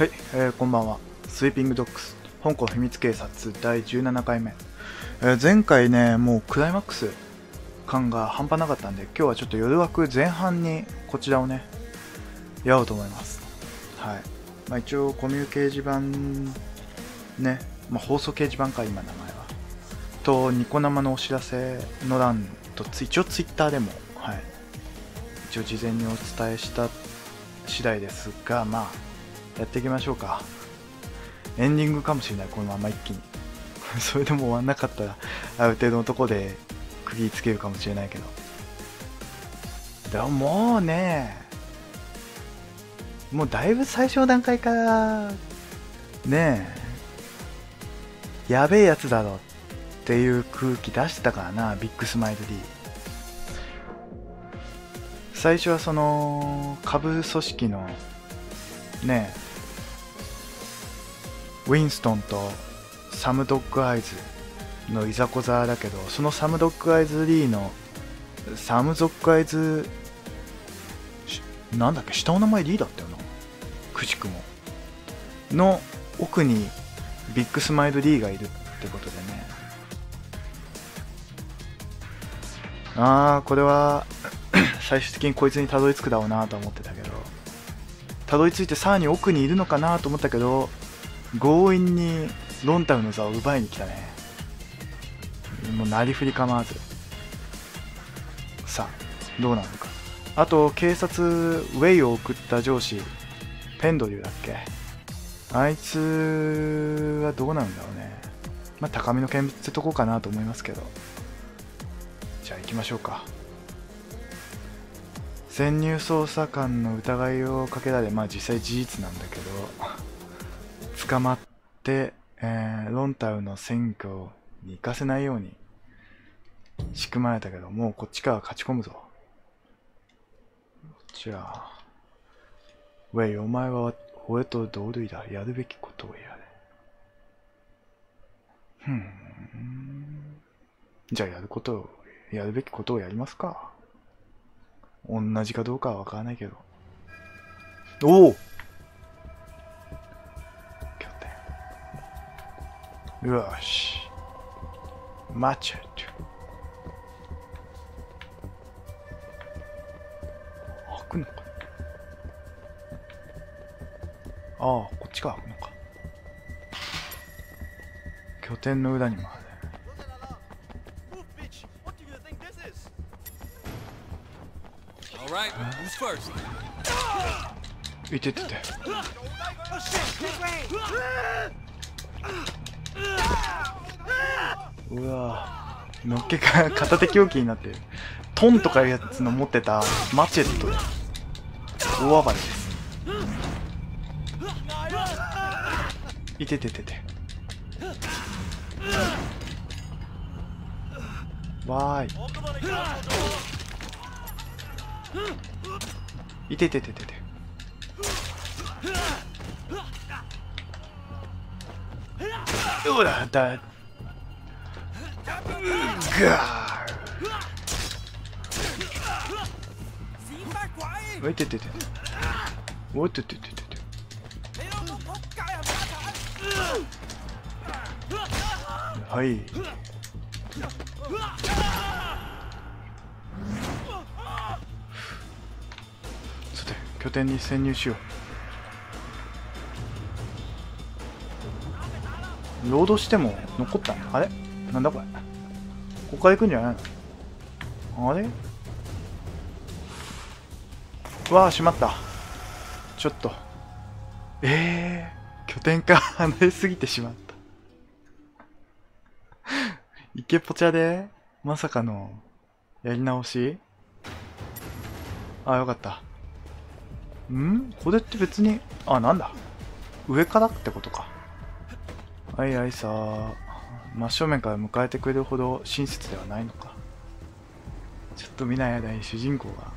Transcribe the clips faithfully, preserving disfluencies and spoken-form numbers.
はい、えー、こんばんは。スイーピングドッグス香港秘密警察だいじゅうななかいめ、えー、前回ねもうクライマックス感が半端なかったんで、今日はちょっと夜枠前半にこちらをねやろうと思います。はい、まあ、一応コミュ掲示板ね、まあ、放送掲示板か今名前はとニコ生のお知らせの欄と一応ツイッターでも、はい、一応事前にお伝えした次第ですが、まあやっていきましょうか。エンディングかもしれない、このまま一気にそれでも終わんなかったらある程度のとこで区切りつけるかもしれないけど、でももうねもうだいぶ最初の段階からねえやべえやつだろっていう空気出してたからな、ビッグスマイル D。 最初はその下部組織のねえウィンストンとサムドッグアイズのいざこざだけど、そのサムドッグアイズ D のサムドッグアイズなんだっけ、下の名前 D だったよな、くしくもの奥にビッグスマイル D がいるってことでね、ああこれは最終的にこいつにたどり着くだろうなと思ってたけど、たどり着いてさらに奥にいるのかなと思ったけど、強引にロンタウの座を奪いに来たね。もうなりふり構わず。さあどうなるのか。あと警察ウェイを送った上司ペンドリューだっけ、あいつはどうなるんだろうね。まあ高みの見物ってとこかなと思いますけど、じゃあ行きましょうか。潜入捜査官の疑いをかけられ、まあ実際事実なんだけど捕まって、えー、ロンタウの選挙に行かせないように仕組まれたけど、もうこっちから勝ち込むぞ。じゃあウェイ、お前は俺と同類だ。やるべきことをやれ。ふん、じゃあやることをやるべきことをやりますか。同じかどうかはわからないけど。おお、よし、マチェット。開くのか。ああ、こっちから開くのか。拠点の裏にもある。いててて。うわぁ、のっけか片手凶器になってる。トンとかいうやつの持ってたマチェットで大暴れです。いてててて。わーい。いててててて。うわだ。ガー。おいててて。おいててててて。はい。さて拠点に潜入しよう。ロードしても残ったの？あれなんだこれ。ここから行くんじゃないの？あれわあ、しまった。ちょっとえー、拠点から離れすぎてしまったイケポチャでまさかのやり直し。あ、よかった。んこれって別に、あ、なんだ上からってことか。はいはい、さあ真正面から迎えてくれるほど親切ではないのか。ちょっと見ない間に主人公が、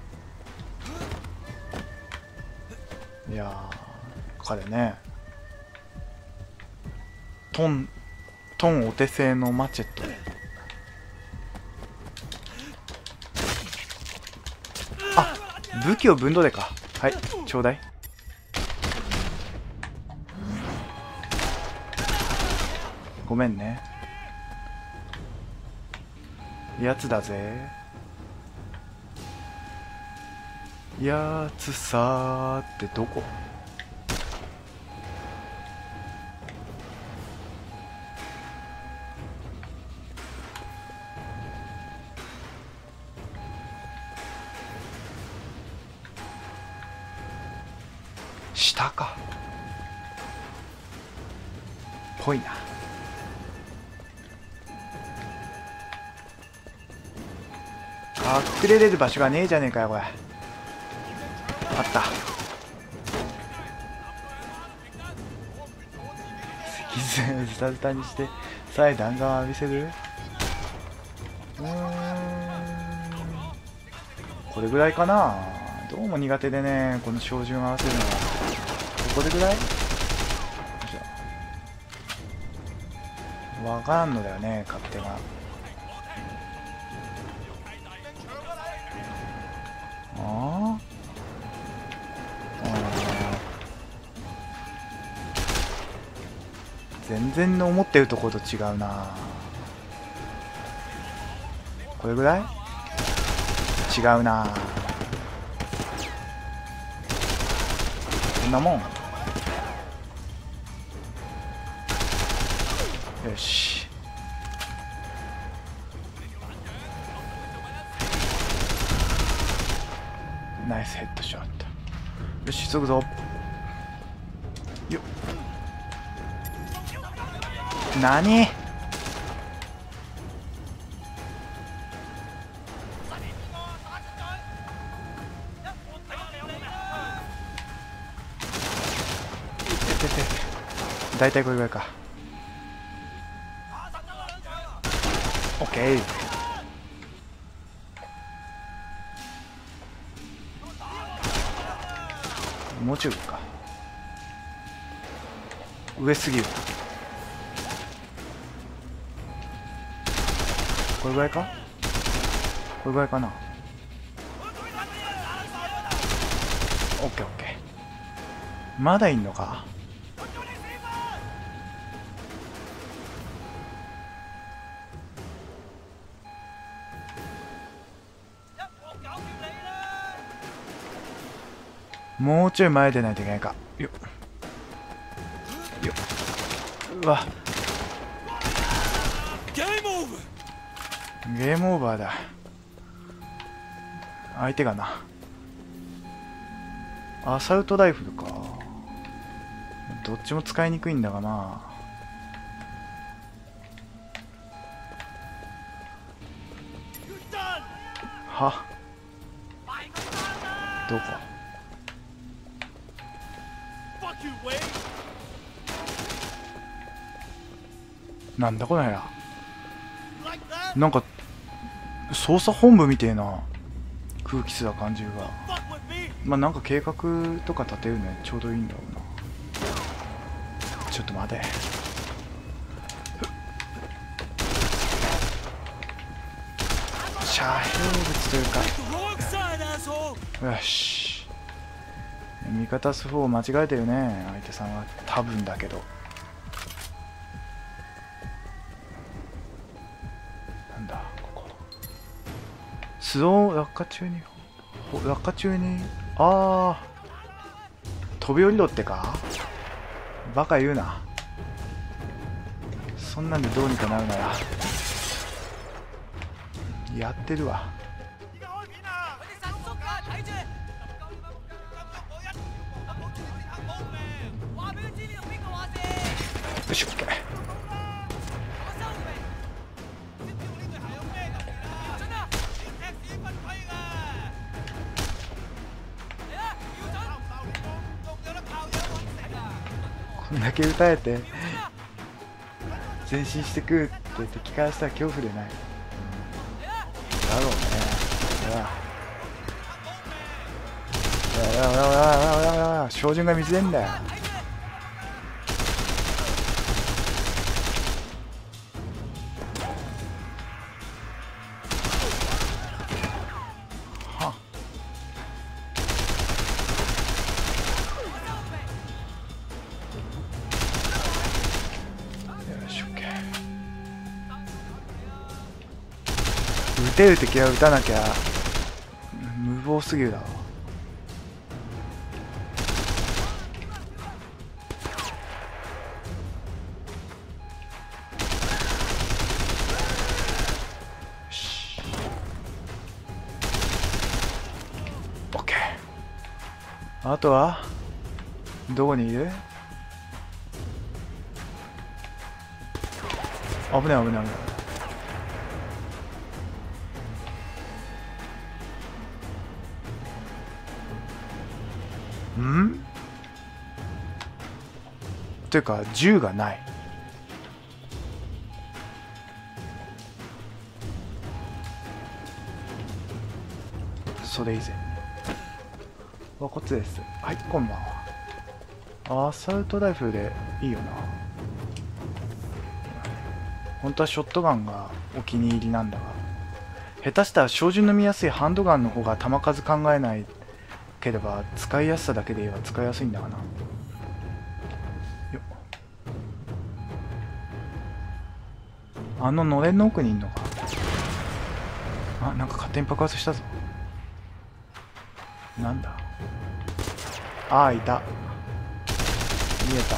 いやー彼ね、トントンお手製のマチェットで、あ、武器を分度でか。はい、ちょうだい。 ごめんね。やつだぜ。やつさーってどこ？下か。ぽいな。隠れれる場所がねえじゃねえかよこれ。あった。石像ズタズタにしてさえ弾丸を浴びせる。うーん、これぐらいかな。どうも苦手でね、この照準を合わせるのは。これぐらいわからんのだよね、勝手が。ああ全然思ってるところと違うな。これぐらい違うな。こんなもん。よし。ナイスヘッドショット。よし、急ぐぞ。よっ。何？大体これぐらいか。オッケー。もうちょいか。上すぎる。これぐらいか。これぐらいかな。オッケーオッケー。まだいんのか。もうちょい前出ないといけないか。よっよっ。うわ、ゲームオーバー。ゲームオーバーだ。相手がな。アサルトライフルか。どっちも使いにくいんだがな。はどこ？なんだこれや。なんか捜査本部みてえな空気すら感じるが、まあなんか計画とか立てるのにちょうどいいんだろうな。ちょっと待て。遮蔽物というか、よし。味方スフォー間違えてるね、相手さんは。多分だけど。なんだここ。スロー落下中に落下中にああ飛び降りろってか。バカ言うな。そんなんでどうにかなるならやってるわ。よし、オッケー。こんだけ撃たれて前進してくるって敵からしたら恐怖でない。だろうね。いやいやいやいやいやいやいや、照準が水出んだよ。はっ。よし、オッケー。 撃てる敵は撃たなきゃ無謀すぎるだろ。オッケー。あとはどこにいる？危ない危ない危ない。ん？ていうか銃がない。それ以前に。わ、こっちです。はい、こんばんは。アサルトライフルでいいよな。本当はショットガンがお気に入りなんだが、下手したら照準の見やすいハンドガンの方が弾数考えないければ使いやすさだけで言えば使いやすいんだがな。よっ、あののれんの奥にいんのか。あ、なんか勝手に爆発したぞ。なんだ。ああ、いた。見えた。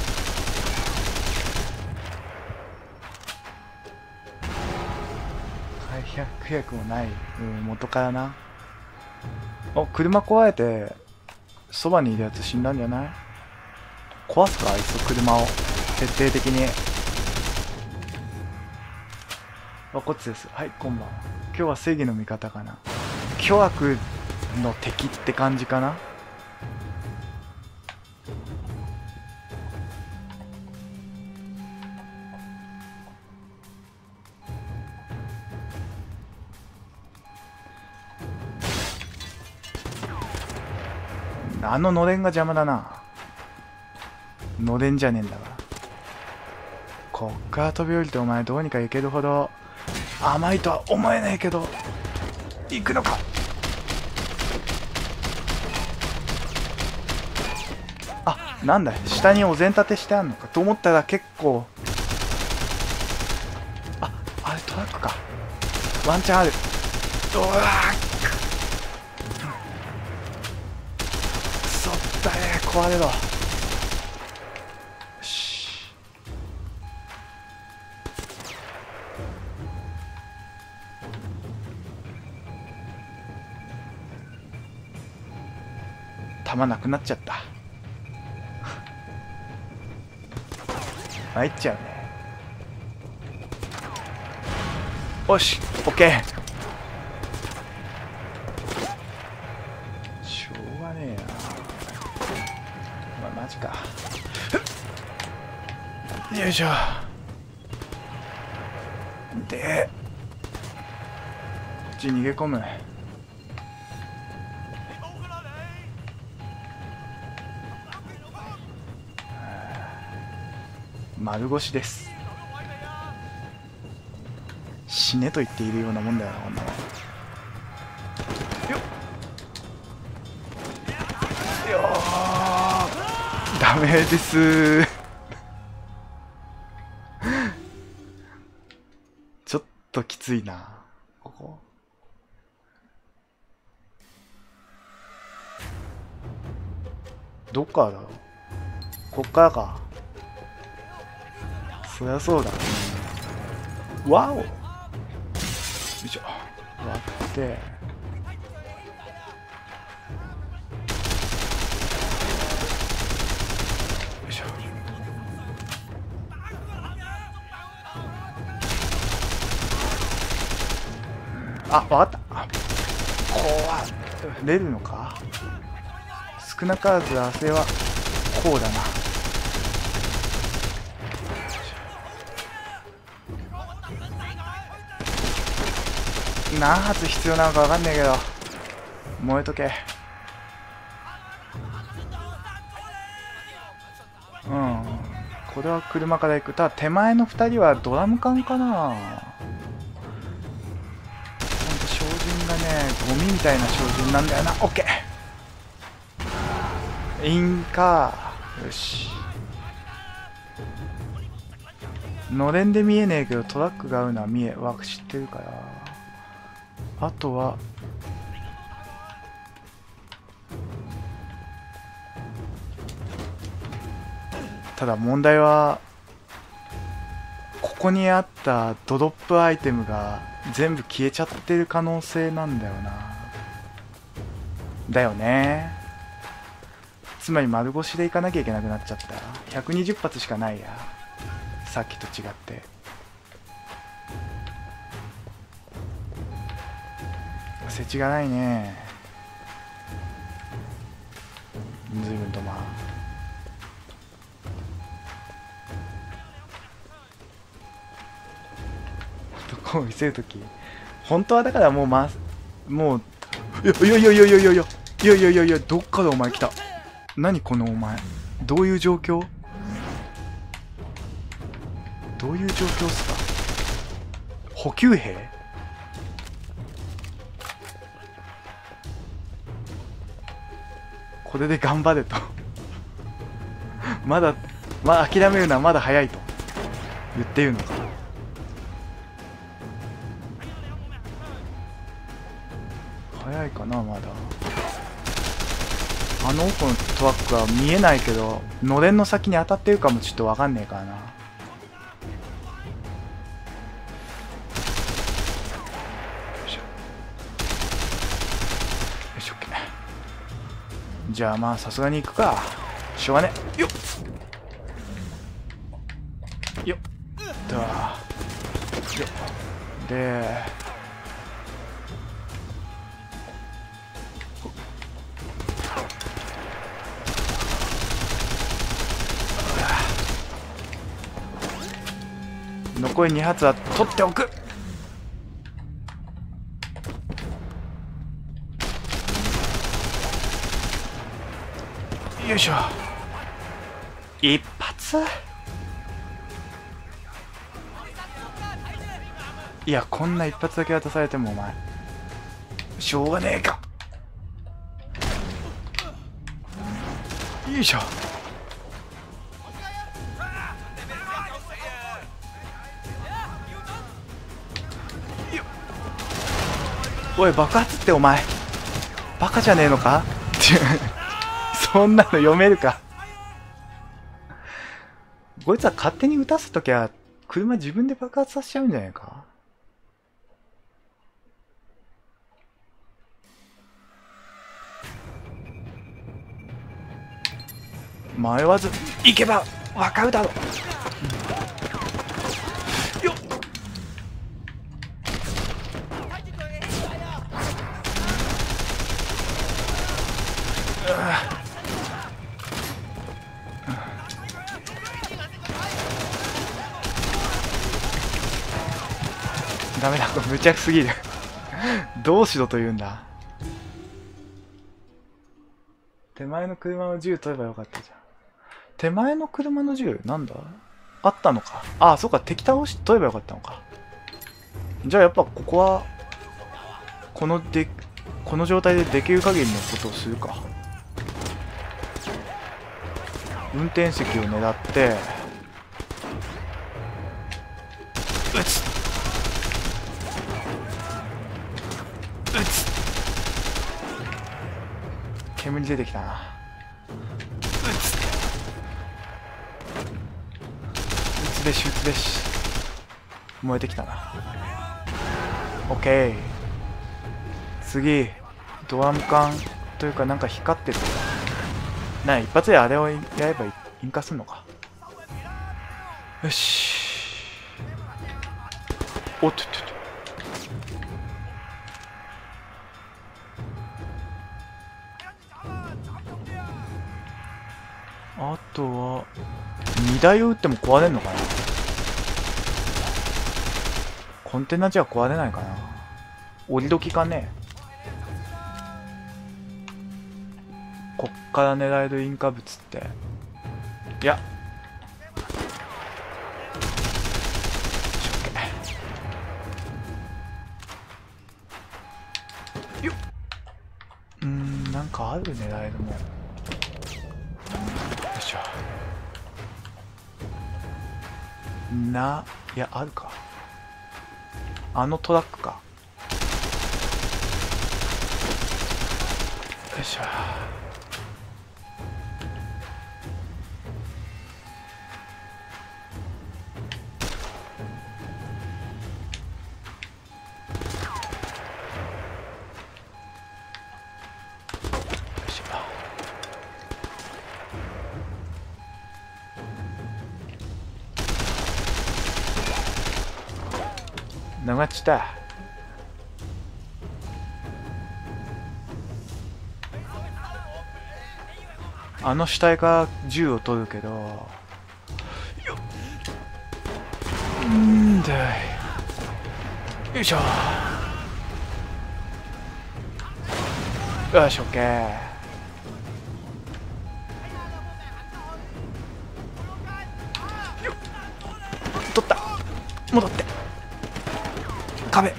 早くもない、うん、元からな。お、車壊れてそばにいるやつ死んだんじゃない？壊すか、あいつ車を徹底的に。あ、こっちです。はい、こんばんは。今日は正義の味方かな。巨悪の敵って感じかな。あののれんが邪魔だな。のれんじゃねえんだから。こっから飛び降りてお前どうにか行けるほど甘いとは思えないけど行くのか。あ、なんだ、下にお膳立てしてあんのかと思ったら結構。あ、あれトラックか。ワンチャンある。うわー、壊れろ。よし。弾なくなっちゃった。参っちゃうね。よし、オッケー。しょうがねえな。マジか。よいしょ。でこっち逃げ込む。丸腰です。死ねと言っているようなもんだよな、こんなの。よっよー、ダメですちょっときついな、ここ。どっからだろう。こっからか。そりゃそうだ。わお、よいしょ。割ってよいしょ。あ、わかった。怖い。出るのか。少なからず汗はこうだな。何発必要なのか分かんないけど燃えとけ。うん、これは車から行く。ただ手前のふたりはドラム缶かな。ほんと照準がね、ゴミみたいな照準なんだよな。オッケー、インか。よし、のれんで見えねえけどトラックが合うのは見えわ知ってるから。 あとはただ問題はここにあったドロップアイテムが全部消えちゃってる可能性なんだよな。だよね。つまり丸腰でいかなきゃいけなくなっちゃった。ひゃくにじゅっ発しかないや、さっきと違って。せちがないね。随分とまあこう見せるとき本当はだからもうまもういやいやいやいやいやいやいやいやいやいやいやどっかでお前来た。何このお前どういう状況どういう状況っすか。補給兵これで頑張れとまだまあ諦めるのはまだ早いと言っているのか。早いかなまだ。あの奥のトラックは見えないけどのれんの先に当たってるかもちょっと分かんねえからな。よいしょよいしょ OK。 じゃあまあさすがに行くか。しょうがねよっよっとよっで残りに発は取っておく。よいしょ一発。いやこんな一発だけ渡されてもお前しょうがねえか。よいしょおい爆発ってお前バカじゃねえのかそんなの読めるか。こいつは勝手に撃たすときは車自分で爆発させちゃうんじゃないか。迷わず行けばわかるだろう。よっダメだ、これ無茶すぎるどうしろと言うんだ。手前の車の銃取ればよかったじゃん。手前の車の銃なんだあったのか。ああそうか敵倒し取ればよかったのか。じゃあやっぱここはこのでこの状態でできる限りのことをするか。運転席を狙って撃つ撃つ煙出てきたな。撃つ撃つべし撃つべし燃えてきたな。オッケー次ドラム缶というかなんか光ってるな。一発であれをやれば引火するのか。よしおっとっとっとあとは荷台を撃っても壊れんのかな。コンテナじゃ壊れないかな。折り時かね。こっから狙える引火物っていやよっうーんなんかある狙えるもん。よいしょないやあるか。あのトラックか。 いしょ。流っちゃった。あの死体が銃を取るけど、んだい。よいしょ。よし、オッケー。取った。戻って壁。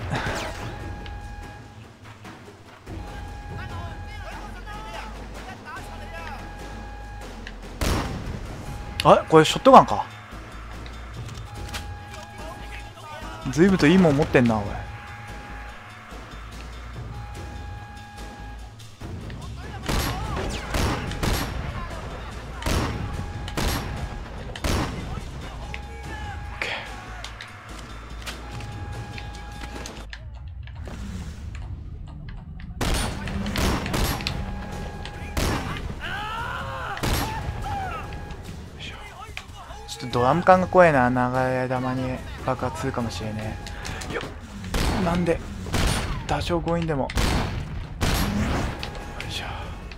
あれこれショットガンか。ずいぶんといいもん持ってんなおい。ドラム缶が怖いな。長い玉に爆発するかもしれねえ。よっ、なんで多少強引でも。よいしょ。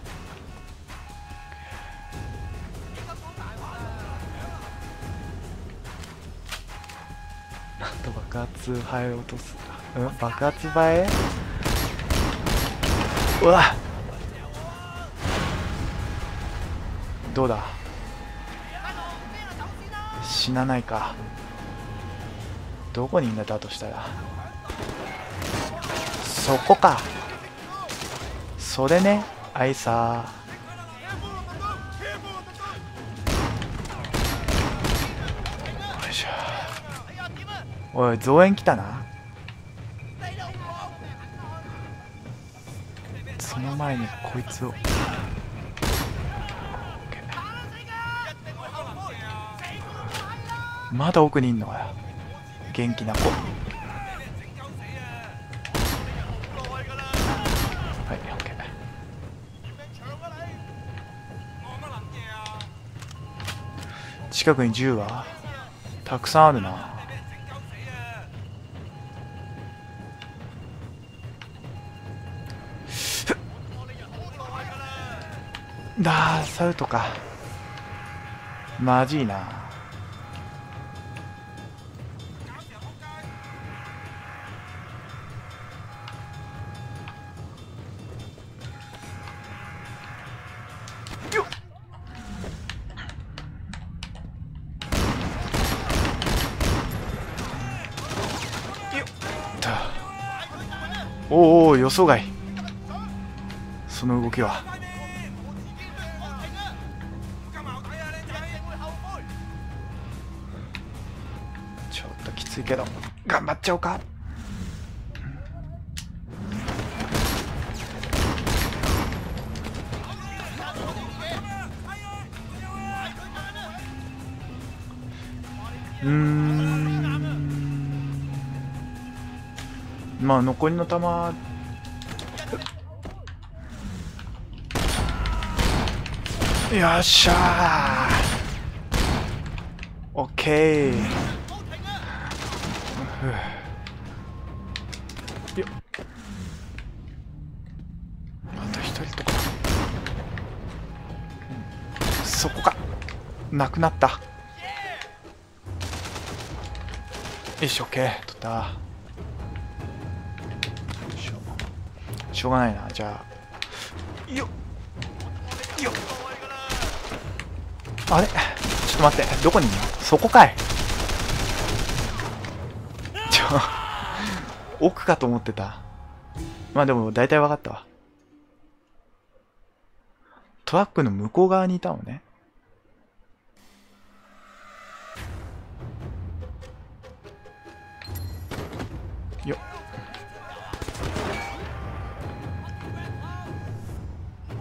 なんと爆発映え落とす。うん爆発映え。うわどうだ死なないか。どこにいんだだとしたら。そこか。それね。あいさー。よいしょ。おい増援来たな。その前にこいつを。まだ奥にいんのかよ。元気な子。はい、オッケー。近くに銃はたくさんあるな。だーサウトか。マジいな。おお予想外。その動きは。ちょっときついけど頑張っちゃおうか。うーんまあ残りの弾よっしゃーオッケー。よっあと一人とかそこか。なくなった。よしオッケー取った。しょしょうがないな。じゃあよっよっあれちょっと待ってどこにいるの。そこかい。ちょ奥かと思ってた。まあでも大体分かったわ。トラックの向こう側にいたのね。よっ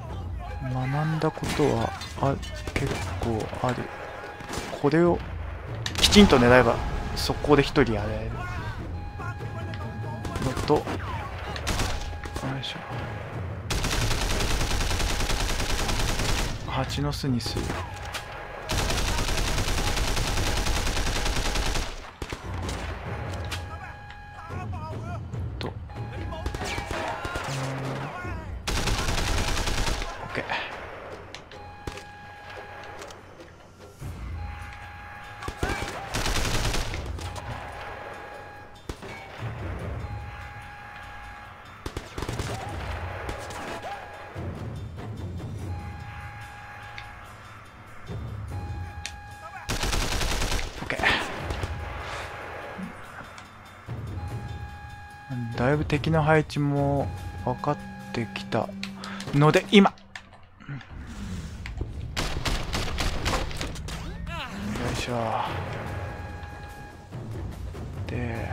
んだことはあ結構ある。これをきちんと狙えば速攻で一人やれるのと、よいしょ、蜂の巣にすると、OK。だいぶ敵の配置も分かってきたので、今よいしょで、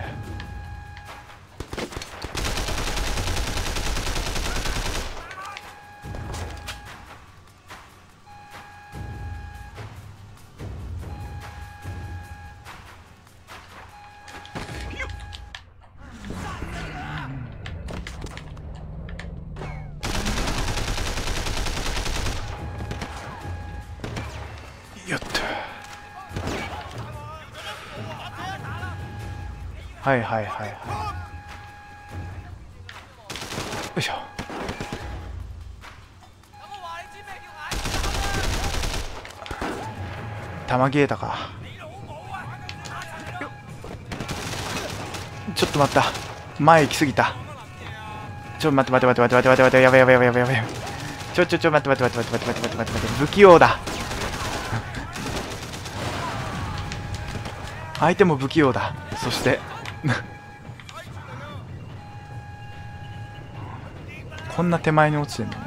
よっと、はいはいはいはい、よいしょ。弾切れたか。ちょっと待った、前行き過ぎた。ちょ待って待って待って待って待って待って、やばいやばいやばいやばいやばい、ちょちょちょ待って待って待って待って待って待って待って、不器用だ。相手も不器用だ。そしてこんな手前に落ちてんの。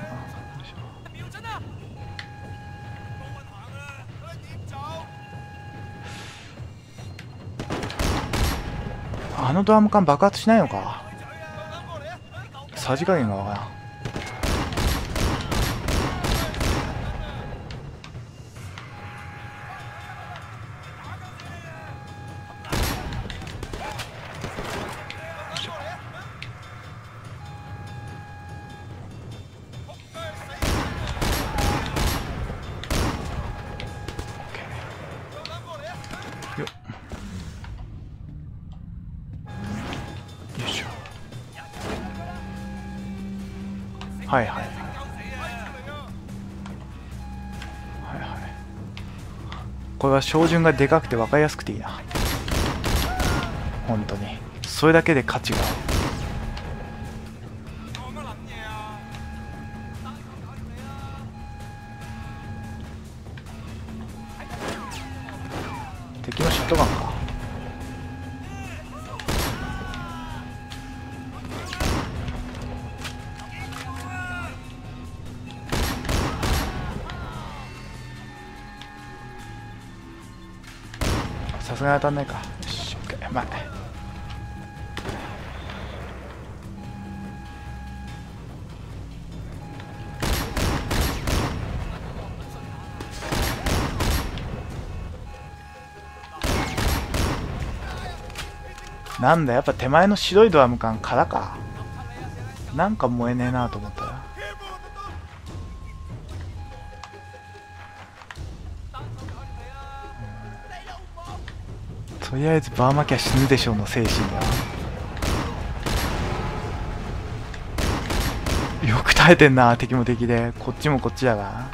あのドラム缶爆発しないのか。さじ加減がわからん。よっ、よいしょ。はいはいはいはいはい。これは照準がでかくて分かりやすくていいな。本当にそれだけで価値がある。敵のショットガンか。さすがに当たんないか。よし、OK、前。なんだ、やっぱ手前の白いドラム缶空か。なんか燃えねえなと思ったら、とりあえずバーマキャ死ぬでしょうの精神だ。よく耐えてんな、敵も敵でこっちもこっちだが。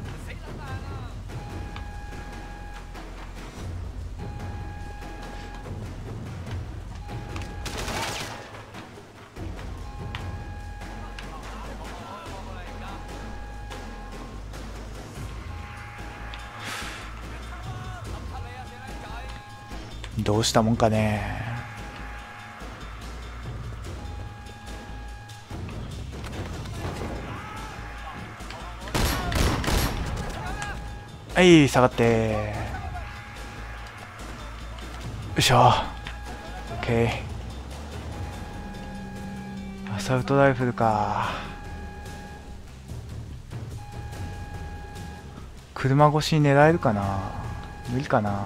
どうしたもんかね。はい、下がって。よいしょ。オッケー。アサルトライフルか。 車越しに狙えるかな。無理かな。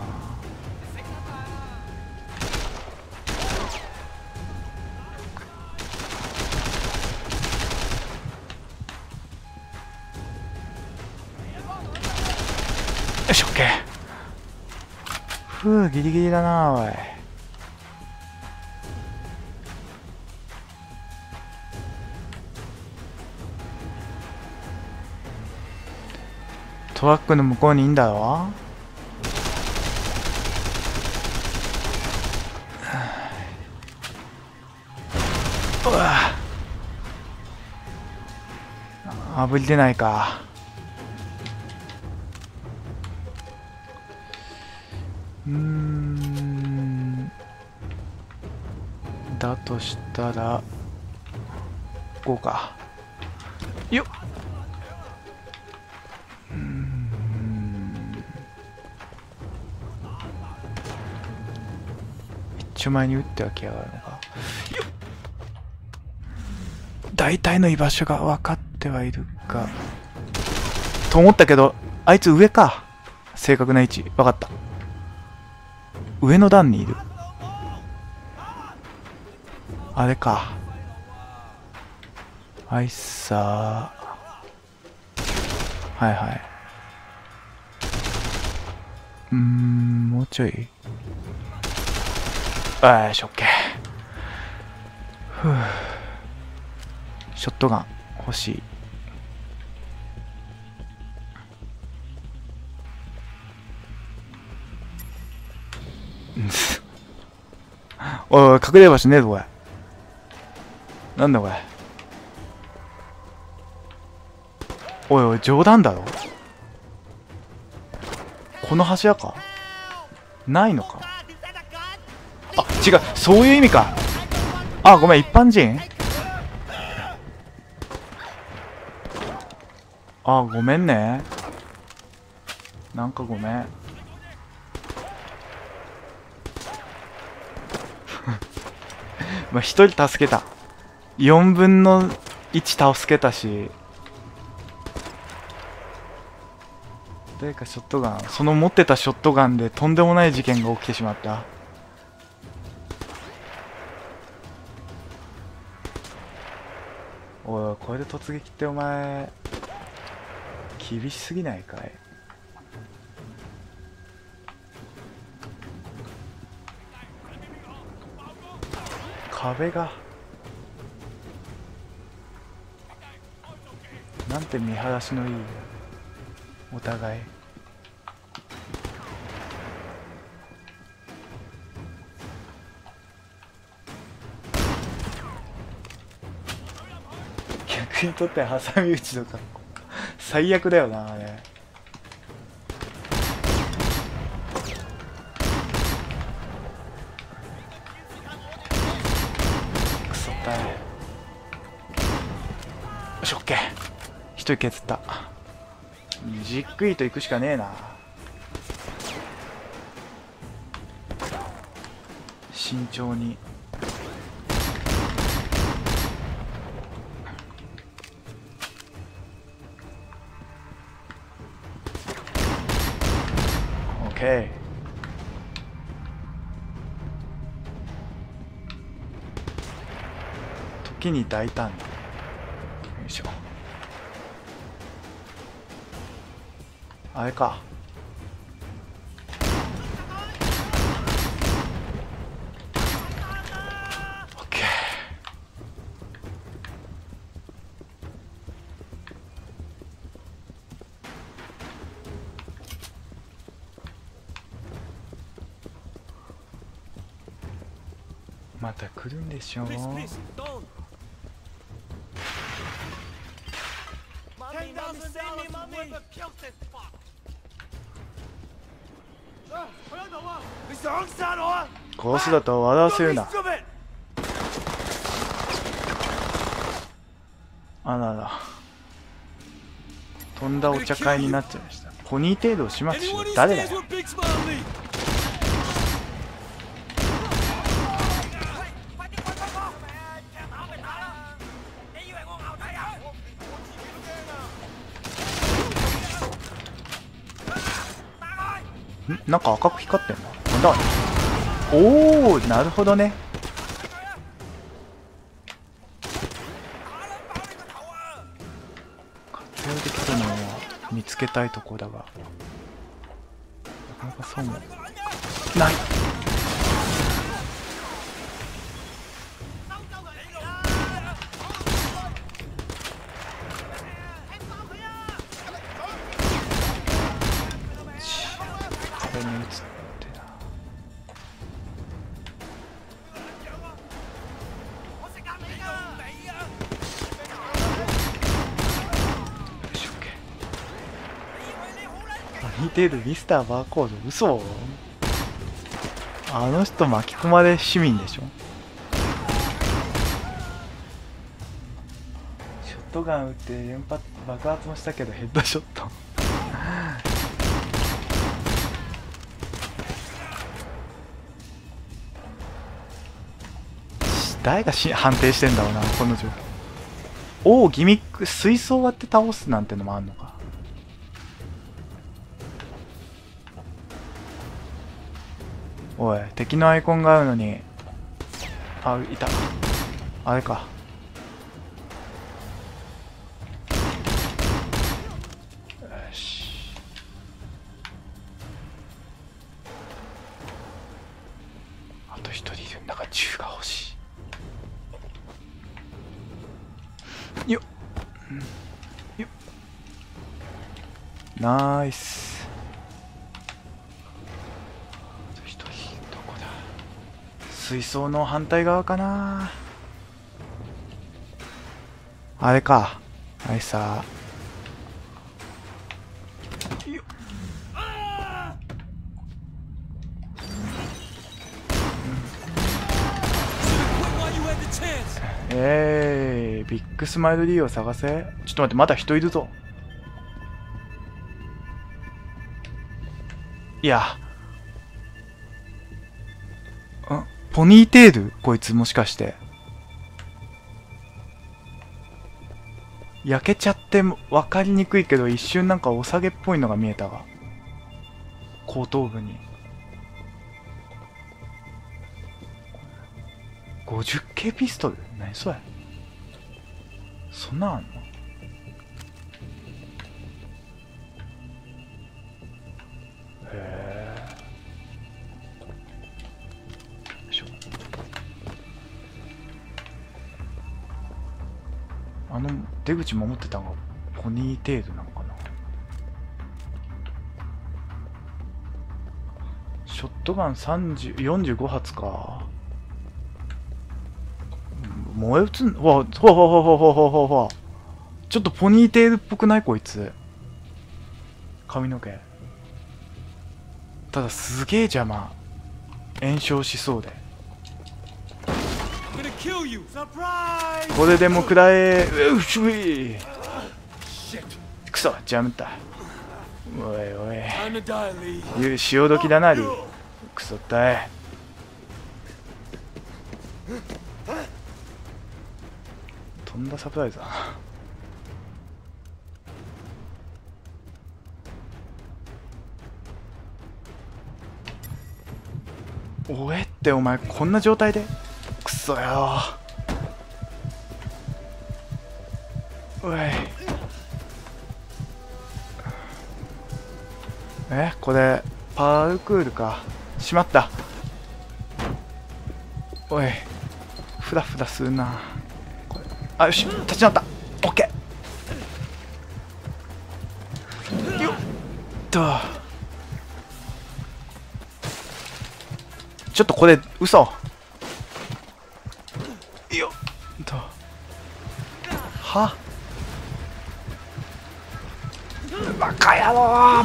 よし、オッケー。ふう、ギリギリだなおい。トラックの向こうにいいんだろ。うわ、あぶり出ないか。うーん、だとしたらこうか。よっ。うーん、一丁前に撃ってはきやがるのか。よっ。大体の居場所が分かってはいるかと思ったけど、あいつ上か。正確な位置分かった。上の段にいる。あれか。あいさー。はいはい。うーん、もうちょい。あーし、オッケー。ふぅ。ショットガン欲しい。おい、隠れる場所ねえぞこれ。なんだこれ。おいおい、冗談だろ。この柱か。ないのか。あ、違う、そういう意味か。あ、ごめん、一般人。あ、ごめんね。なんかごめん。まあ一人助けた。よんぶんのいち助けたし。誰かショットガン、その持ってたショットガンでとんでもない事件が起きてしまった。おい、これで突撃ってお前厳しすぎないかい。壁がなんて見晴らしのいい。お互い逆にとっては挟み撃ちとか最悪だよなあれ。クソったい。よし、オッケー。一人削った。じっくりと行くしかねえな。慎重に。オッケー。時に大胆に。よいしょ。あれか。オッケー。また来るんでしょう。殺すだと笑わせるな。あらら、とんだお茶会になっちゃいました。ポニーテールを始末しろ。誰だよ。 んなんか赤く光ってんな。なんだおお、なるほどね。活用できるのは見つけたいとこだが、なかなかそうもない。これに映ってな。似てるミスターバーコード、嘘。あの人巻き込まれ市民でしょ。ショットガン撃って連発爆発もしたけどヘッドショット誰がし判定してんだろうなこの状況。おお、ギミック、水槽割って倒すなんてのもあんのか。おい、敵のアイコンがあるのに。あ、いた。あれか。よし。あと一人いるんだが銃が欲しい。よっ。よっ。ナイス。水槽の反対側かな。あれか。あれさ。えー、ビッグスマイル D を探せ。ちょっと待って、まだ人いるぞ。いや。んポニーテールこいつもしかして。焼けちゃって分かりにくいけど一瞬なんかお下げっぽいのが見えたが。後頭部に。ごじゅっケー ピストル何それ。そんなんあんの。へえ。よいしょ。あの出口守ってたのがポニーテールなのかな。ショットガンさんじゅう、よんじゅうご発か。燃え移ん、わ、ほほほほほほほほ。ちょっとポニーテールっぽくないこいつ。髪の毛。ただすげえ邪魔。炎症しそうで。これでも食らえ。うっしゅい。くそ、ジャムった。おいおい。潮時だなり。くそったい。とんだサプライズだな。おえってお前こんな状態で。くそよ。おい。えこれパルクールか。しまった。おいフラフラするな。これあよし立ち直った。オッケー。よっと。ちょっとこれ嘘。よっと。はバカ野郎。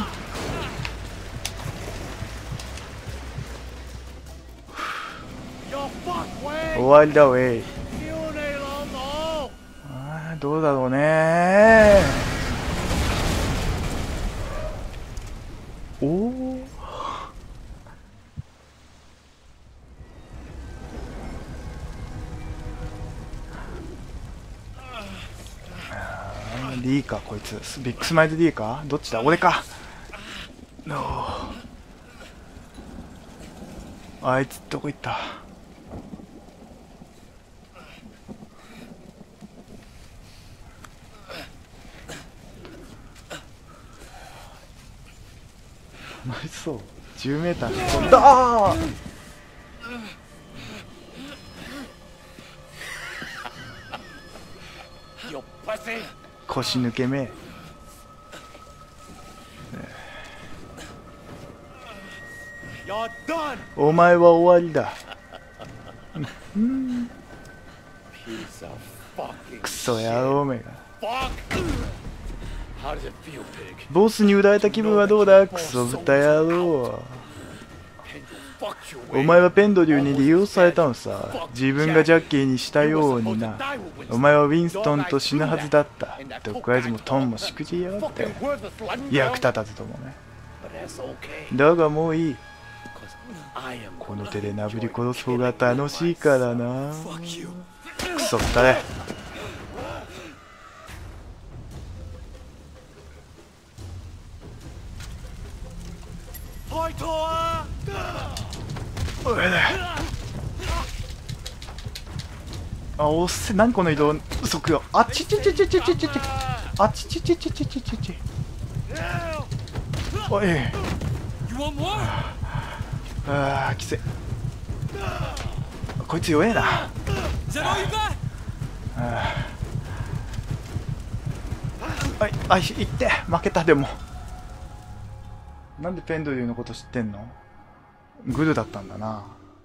終わりだウェイ。あーどうだろうね。おおD かこいつ。ビッグスマイル D かどっちだ。俺か。 あいつどこ行った？楽しそう。じゅうメーター飛んだ。あー腰抜けめ。お前は終わりだ。クソ野郎めが。ボスに売られた気分はどうだ、クソ豚野郎。お前はペンドリューに利用されたのさ。自分がジャッキーにしたようにな。お前はウィンストンと死ぬはずだった。どこやつもトンもしくじりやがって。役立たずともね。だがもういい。この手でなぶり殺す方が楽しいからな。クソったれ。おいで。あ、おっせ、何この移動速度。あっちちちちちちちち。あっちちちちちちちち。おい。ああ、きつい。こいつ弱えな。ああ、はい、あ、いって、負けた。でもなんでペンドリューのこと知ってんの？グルだったんだな。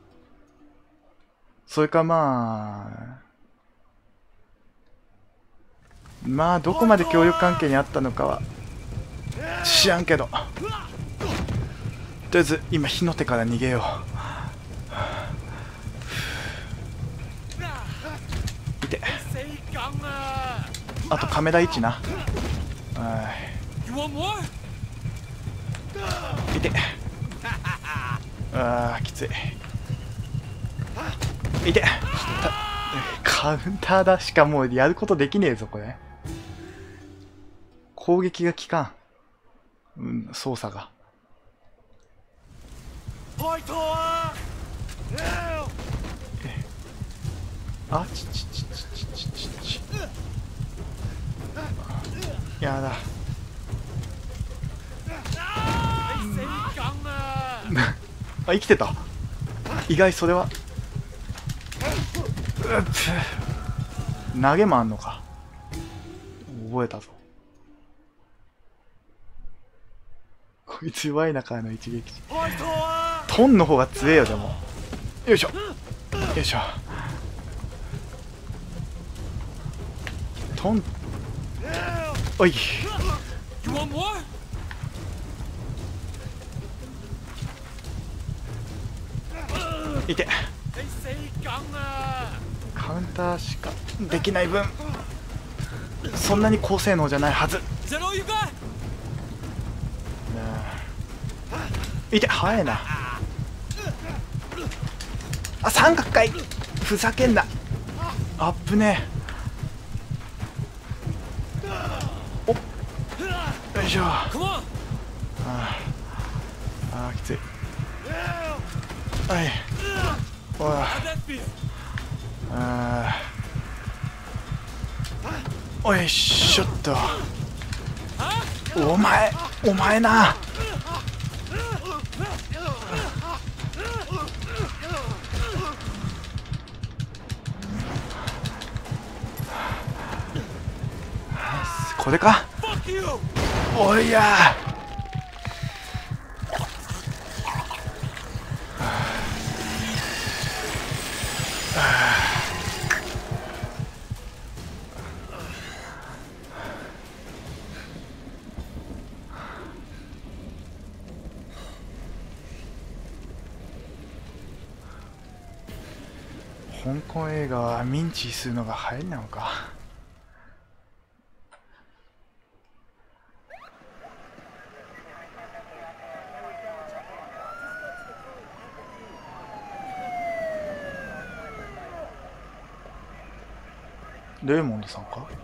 それかまあまあどこまで協力関係にあったのかは知らんけど、とりあえず今火の手から逃げよう。いて、あと亀田一な。はいいて。あーきつい。いて。カウンターだ。しかもうやることできねえぞこれ。攻撃が効かん。うん、操作が。あちちちちちちちち。やだ。あ、生きてた。意外。それは投げもあんのか。覚えたぞ。こいつ弱いなからの一撃。トンの方が強えよ。でもよいしょよいしょ。トンおい。いて。カウンターしかできない分そんなに高性能じゃないはず。いて。早いな。あ、三角かい。ふざけんな。あっぶねえ。おっよいしょ。あああ、きつい。はい。おい。あおいしょっと。お前お前な。これか。おいや香港映画はミンチするのが流行りなのか。レーモンドさんか。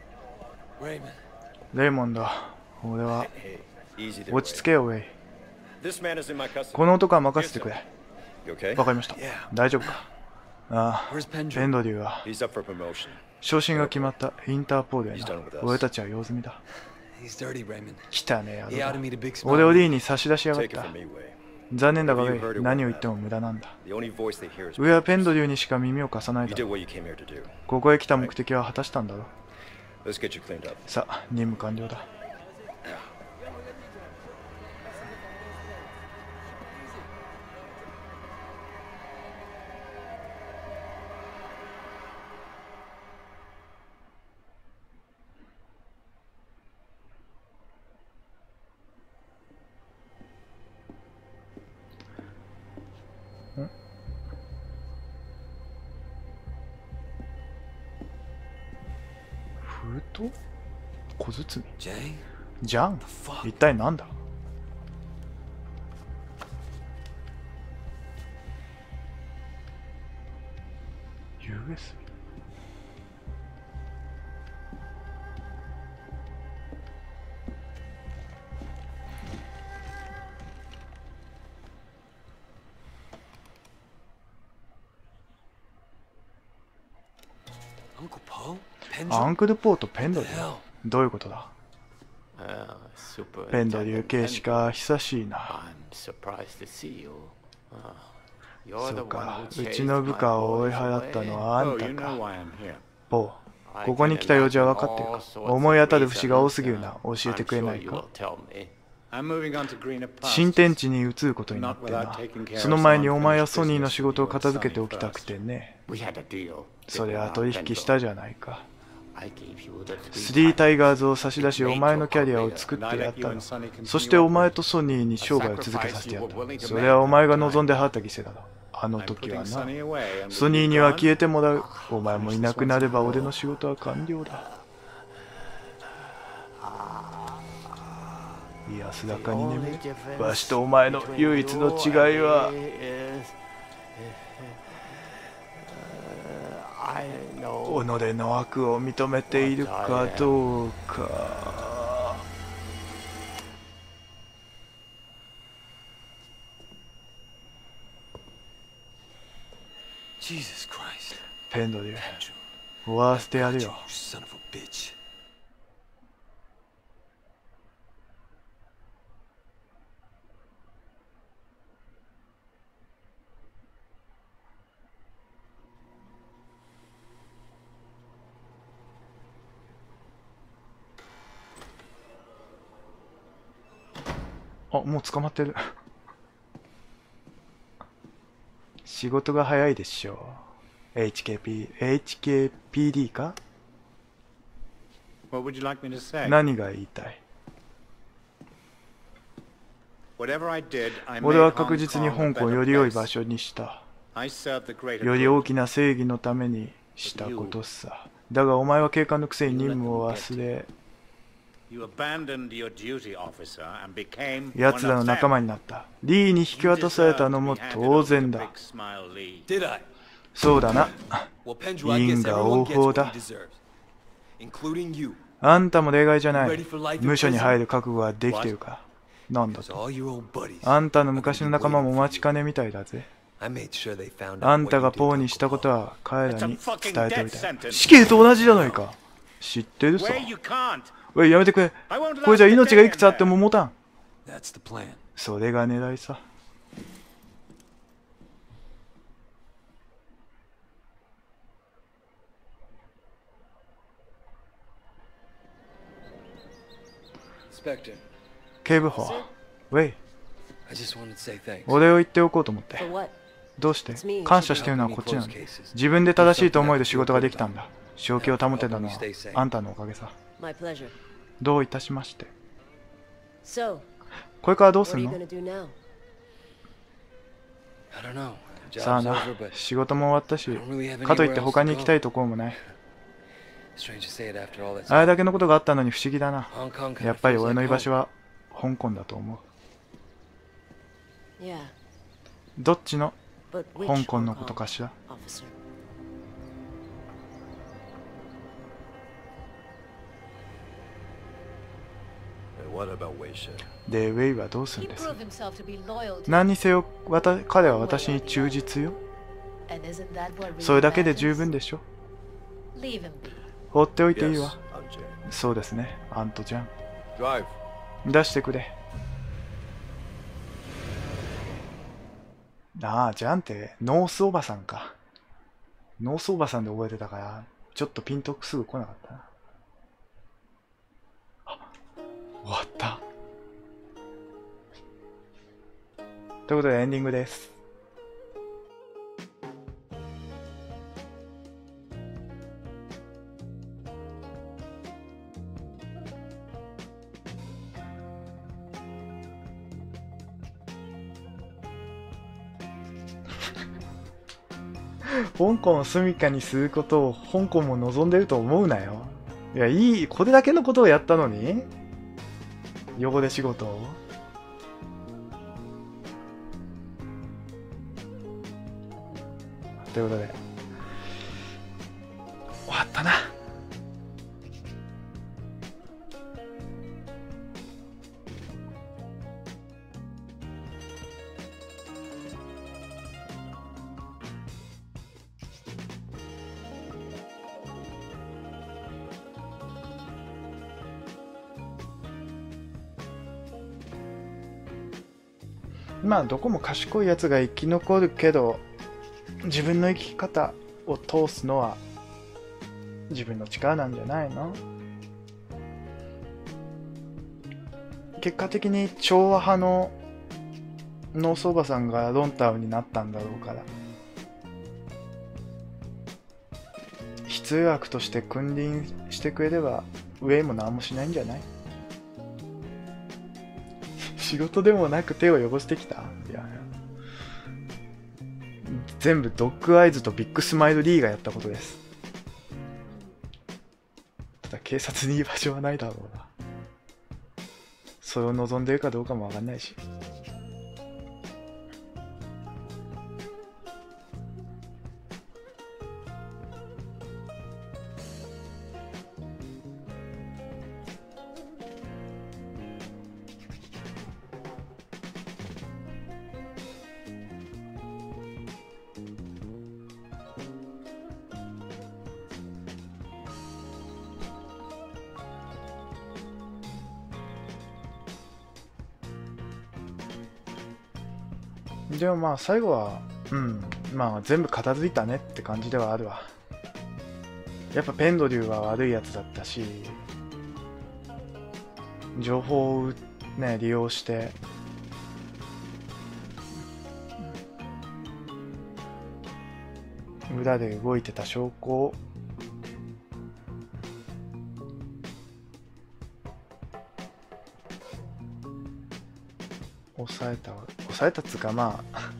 レーモンド、俺は落ち着けよウェイ。 この男は任せてくれ。わかりました。大丈夫か。ああ、ペンドリューは昇進が決まった。インターポールへな。俺たちは用済みだ。来たね、やろ。俺をリーに差し出しやがった。残念だが、何を言っても無駄なんだ。上はペンドリューにしか耳を貸さないだろう。ここへ来た目的は果たしたんだろう。さあ、任務完了だ。封筒？小包？じゃん？一体なんだ？ ユーエスビー？ アンクルポーとペンドリュー？どういうことだ？ペンドリュー警視か、久しいな。そうか、うちの部下を追い払ったのはあんたか。ポー、ここに来た用事は分かってるか？思い当たる節が多すぎるな。教えてくれないか？新天地に移ることになってな。その前にお前やソニーの仕事を片付けておきたくてね。それは取引したじゃないか。スリータイガーズを差し出し、お前のキャリアを作ってやったの。そしてお前とソニーに商売を続けさせてやった。それはお前が望んで払った犠牲だろ。あの時はな。ソニーには消えてもらう。お前もいなくなれば俺の仕事は完了だ。安らかに眠る。わしとお前の唯一の違いは、己の悪を認めているかどうか。ペンドリュー、終わらせてやるよ。あ、もう捕まってる。仕事が早いでしょう。エイチケーピー、エイチケーピーディー か？何が言いたい？俺は確実に香港をより良い場所にした。より大きな正義のためにしたことさ。だがお前は警官のくせに任務を忘れ、奴らの仲間になった。リーに引き渡されたのも当然だ。そうだな。因果応報だ。あんたも例外じゃない。無所に入る覚悟はできてるか？なんだと？あんたの昔の仲間もお待ちかねみたいだぜ。あんたがポーにしたことは彼らに伝えておいた。死刑と同じじゃないか。知ってるさ。おい、やめてくれ。これじゃ命がいくつあっても持たん。それが狙いさ。警部補、ウェイ。お礼を言っておこうと思って。どうして？感謝してるのはこっちなの。自分で正しいと思える仕事ができたんだ。正気を保てたのはあんたのおかげさ。どういたしまして。これからどうするの？さあな、仕事も終わったし、かといって他に行きたいところもない。あれだけのことがあったのに不思議だな。やっぱり俺の居場所は香港だと思う。どっちの香港のことかしら？ What about Wei Shen? で、ウェイはどうする He んです？ proved himself to be loyal to 何にせよ、わた彼は私に忠実よ。 and isn't that what それ really だけで十 matters? 分でしょ。 Leave him be. 放っておいていい Yes, わ。 I'm Jane. そうですね、アントちゃん。 Drive. 出してくれ。ああ、ジャンってノースおばさんか。ノースおばさんで覚えてたから、ちょっとピンとすぐ来なかったな。あ、終わった。ということでエンディングです。香港を住処にすることを香港も望んでると思うなよ。いや、いい、これだけのことをやったのに汚れ仕事を。ということで、終わったな。まあどこも賢いやつが生き残るけど、自分の生き方を通すのは自分の力なんじゃないの？結果的に調和派の農相場さんがロンタウになったんだろうから、必要悪として君臨してくれればウェイも何もしないんじゃない？仕事でもなく手を汚してきた？いや、全部ドッグアイズとビッグスマイルリーがやったことです。ただ警察に居場所はないだろうな。それを望んでるかどうかもわかんないし。でもまあ最後は、うん、まあ全部片付いたねって感じではあるわ。やっぱペンドリューは悪いやつだったし、情報をね、利用して、裏で動いてた証拠を抑えた、抑えたっつうかまあ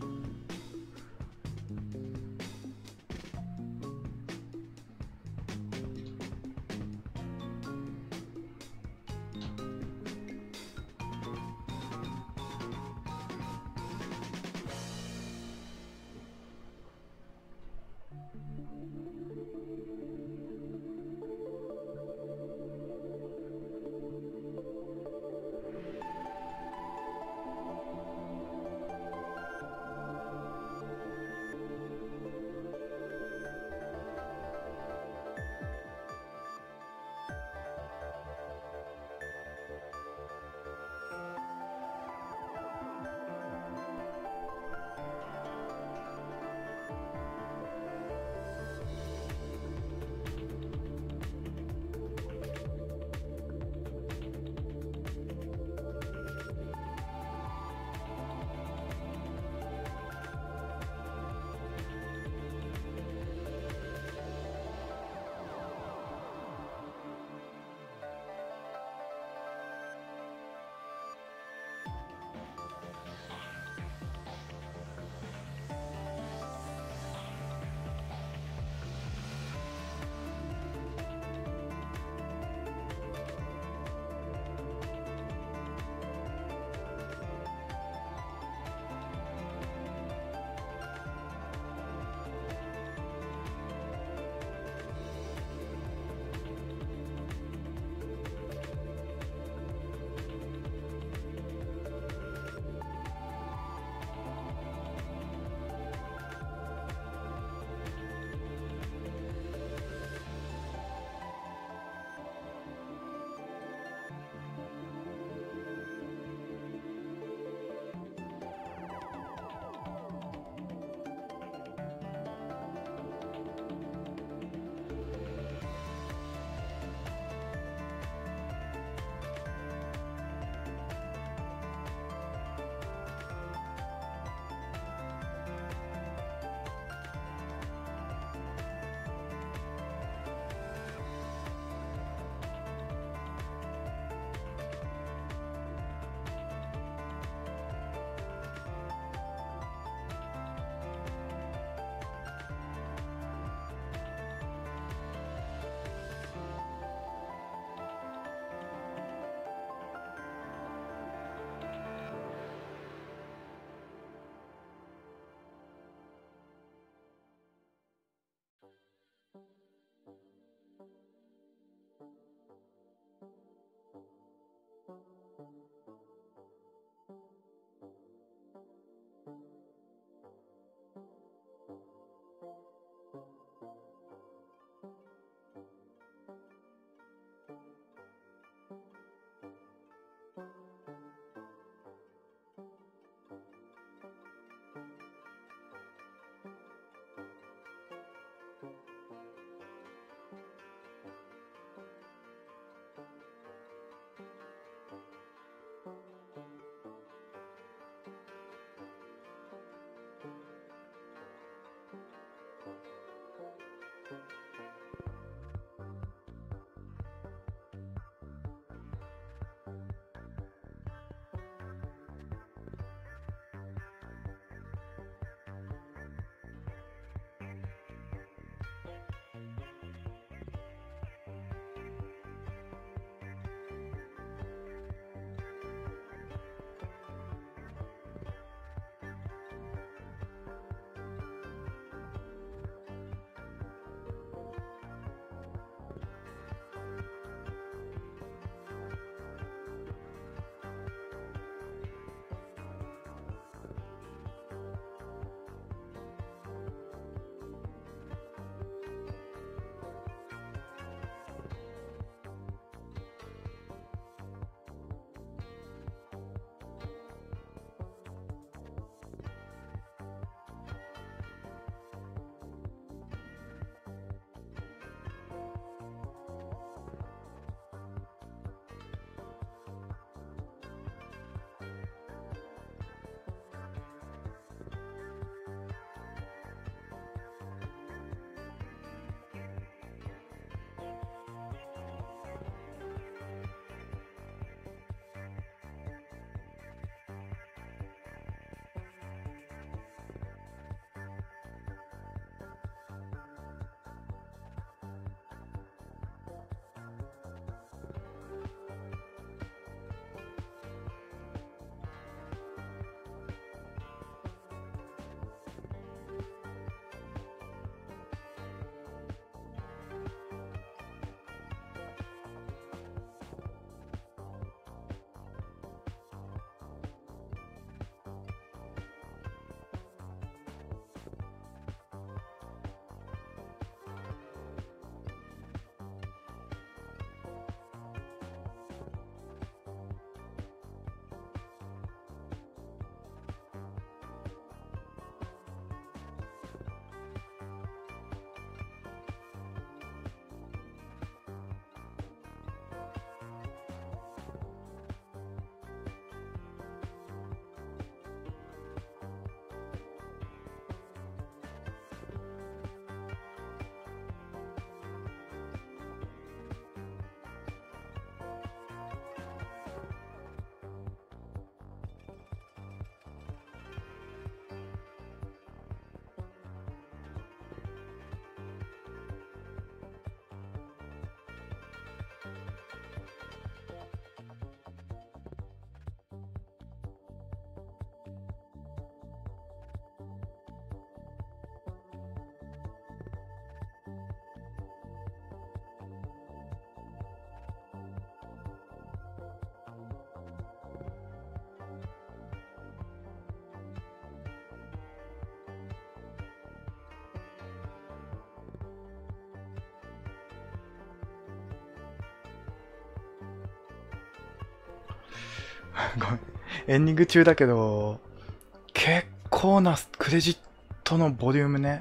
ごめん。エンディング中だけど、結構なクレジットのボリュームね。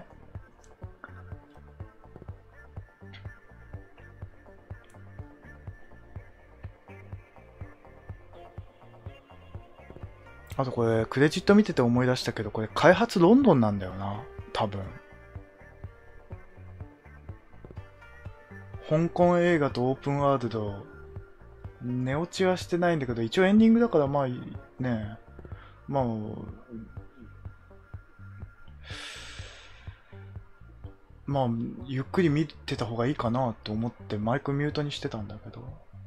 あとこれ、クレジット見てて思い出したけど、これ開発ロンドンなんだよな。多分。香港映画とオープンワールド、寝落ちはしてないんだけど、一応エンディングだからまあ、ね、まあ、まあ、ゆっくり見てた方がいいかなと思ってマイクミュートにしてたんだけど、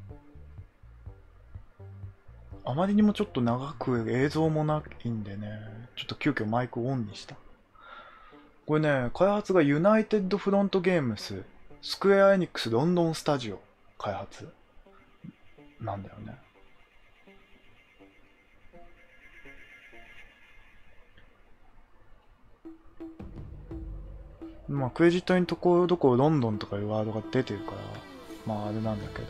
あまりにもちょっと長く映像もないんでね、ちょっと急遽マイクオンにした。これね、開発がユナイテッドフロントゲームス、スクエアエニックスロンドンスタジオ開発なんだよね。まあクレジットにところどころロンドンとかいうワードが出てるから、まああれなんだけど。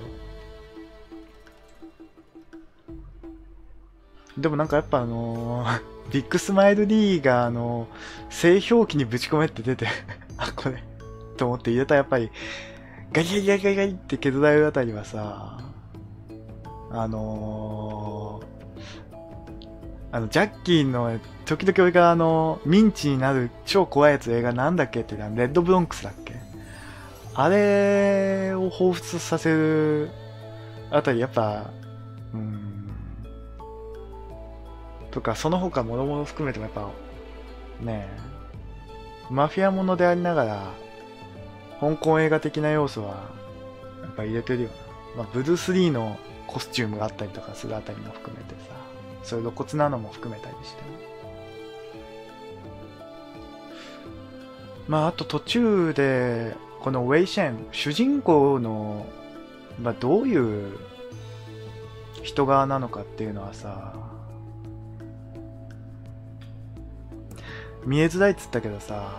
でもなんかやっぱあのー、ビッグスマイル D があのー、製氷機にぶち込めって出て、あ、これ、と思って入れたらやっぱり、ガリガリガリガリガリって削られるあたりはさ、あのー、あの、ジャッキーの、時々俺があの、ミンチになる超怖いやつ映画なんだっけって言ったら、レッドブロンクスだっけ、あれを彷彿させるあたりやっぱ、うん、とか、その他諸々含めてもやっぱ、ねえ、マフィアものでありながら、香港映画的な要素は、やっぱ入れてるよな。まあ、ブルース・リーのコスチュームがあったりとかするあたりも含めてさ、そういう露骨なのも含めたりして。まあ、あと途中で、このウェイ・シェン、主人公の、まあ、どういう人側なのかっていうのはさ、見えづらいっつったけどさ、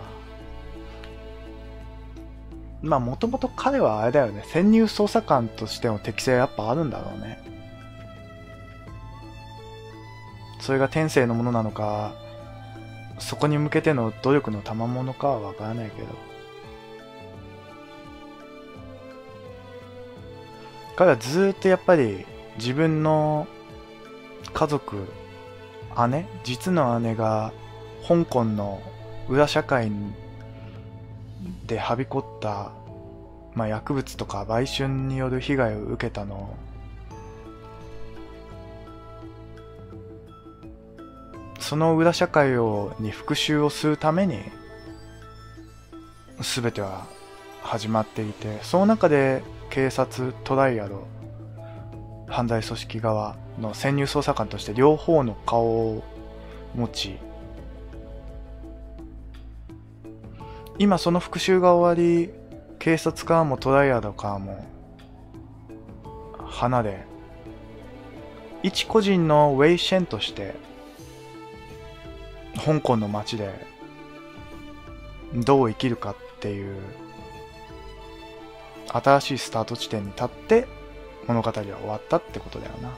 まあもともと彼はあれだよね、潜入捜査官としての適性はやっぱあるんだろうね。それが天性のものなのか、そこに向けての努力の賜物かはわからないけど、彼はずーっとやっぱり自分の家族、姉、実の姉が香港の裏社会ではびこった、まあ、薬物とか売春による被害を受けたのを、その裏社会をに復讐をするために全ては始まっていて、その中で警察、トライアル、犯罪組織側の潜入捜査官として両方の顔を持ち、今その復讐が終わり、警察側もトライアル側も離れ、一個人のウェイ・シェンとして香港の街でどう生きるかっていう新しいスタート地点に立って物語は終わったってことだよな。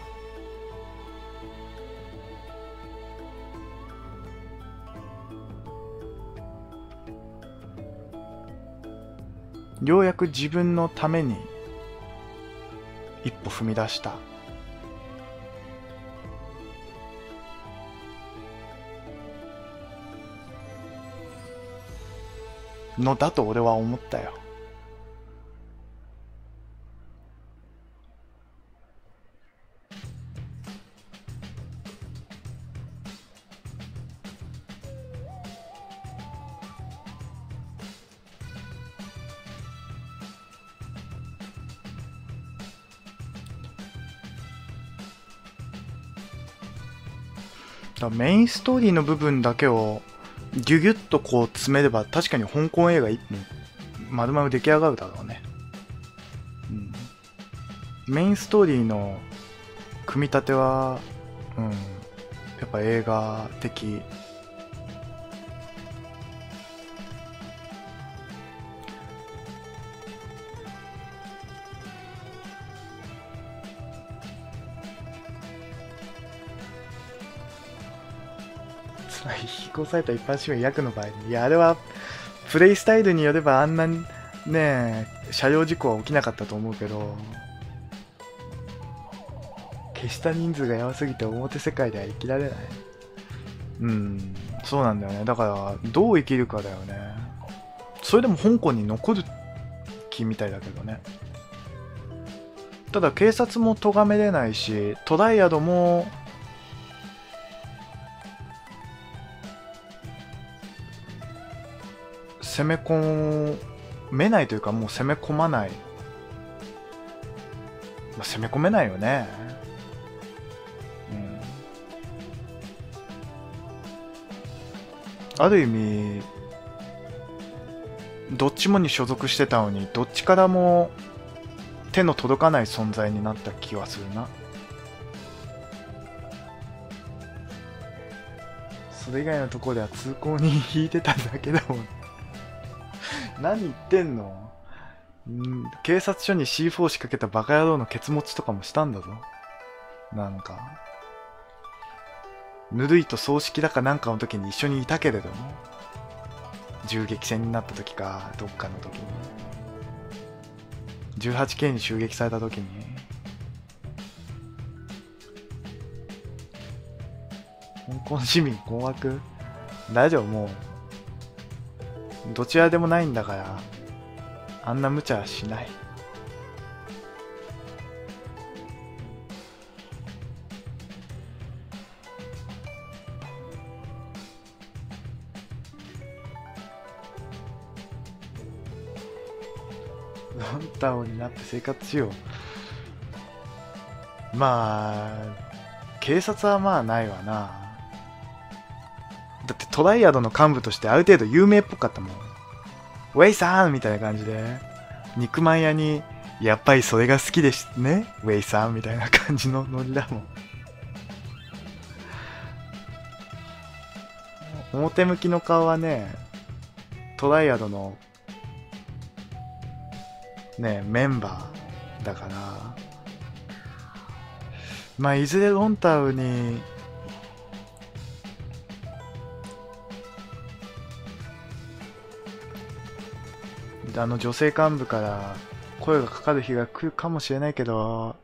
ようやく自分のために一歩踏み出したのだと俺は思ったよ。メインストーリーの部分だけをギュギュッとこう詰めれば確かに香港映画一本丸々出来上がるだろうね、うん、メインストーリーの組み立ては、うん、やっぱ映画的。 引き越された一般市民役の場合に、いや、あれはプレイスタイルによればあんなね車両事故は起きなかったと思うけど、消した人数がやばすぎて表世界では生きられない。うん、そうなんだよね。だからどう生きるかだよね。それでも香港に残る気みたいだけどね。ただ警察も咎めれないし、トライアドも攻め込めないというか、もう攻め込まない、まあ、攻め込めないよね。うん、ある意味どっちもに所属してたのに、どっちからも手の届かない存在になった気はするな。それ以外のところでは通行に引いてただけだもん。何言ってんの。ん警察署に シーフォー 仕掛けたバカ野郎のケツ持ちとかもしたんだぞ。なんかぬるいと葬式だかなんかの時に一緒にいたけれども、銃撃戦になった時かどっかの時に じゅうはちケー に襲撃された時に、香港市民困惑。大丈夫、もうどちらでもないんだから、あんな無茶はしない。ロンタオになって生活しよう。まあ警察はまあないわな。だってトライアドの幹部としてある程度有名っぽかったもん。ウェイさんみたいな感じで、肉まん屋にやっぱりそれが好きですねウェイさんみたいな感じのノリだもん。表向きの顔はね、トライアドのねメンバーだから、まあいずれロンタウにあの女性幹部から声がかかる日が来るかもしれないけど、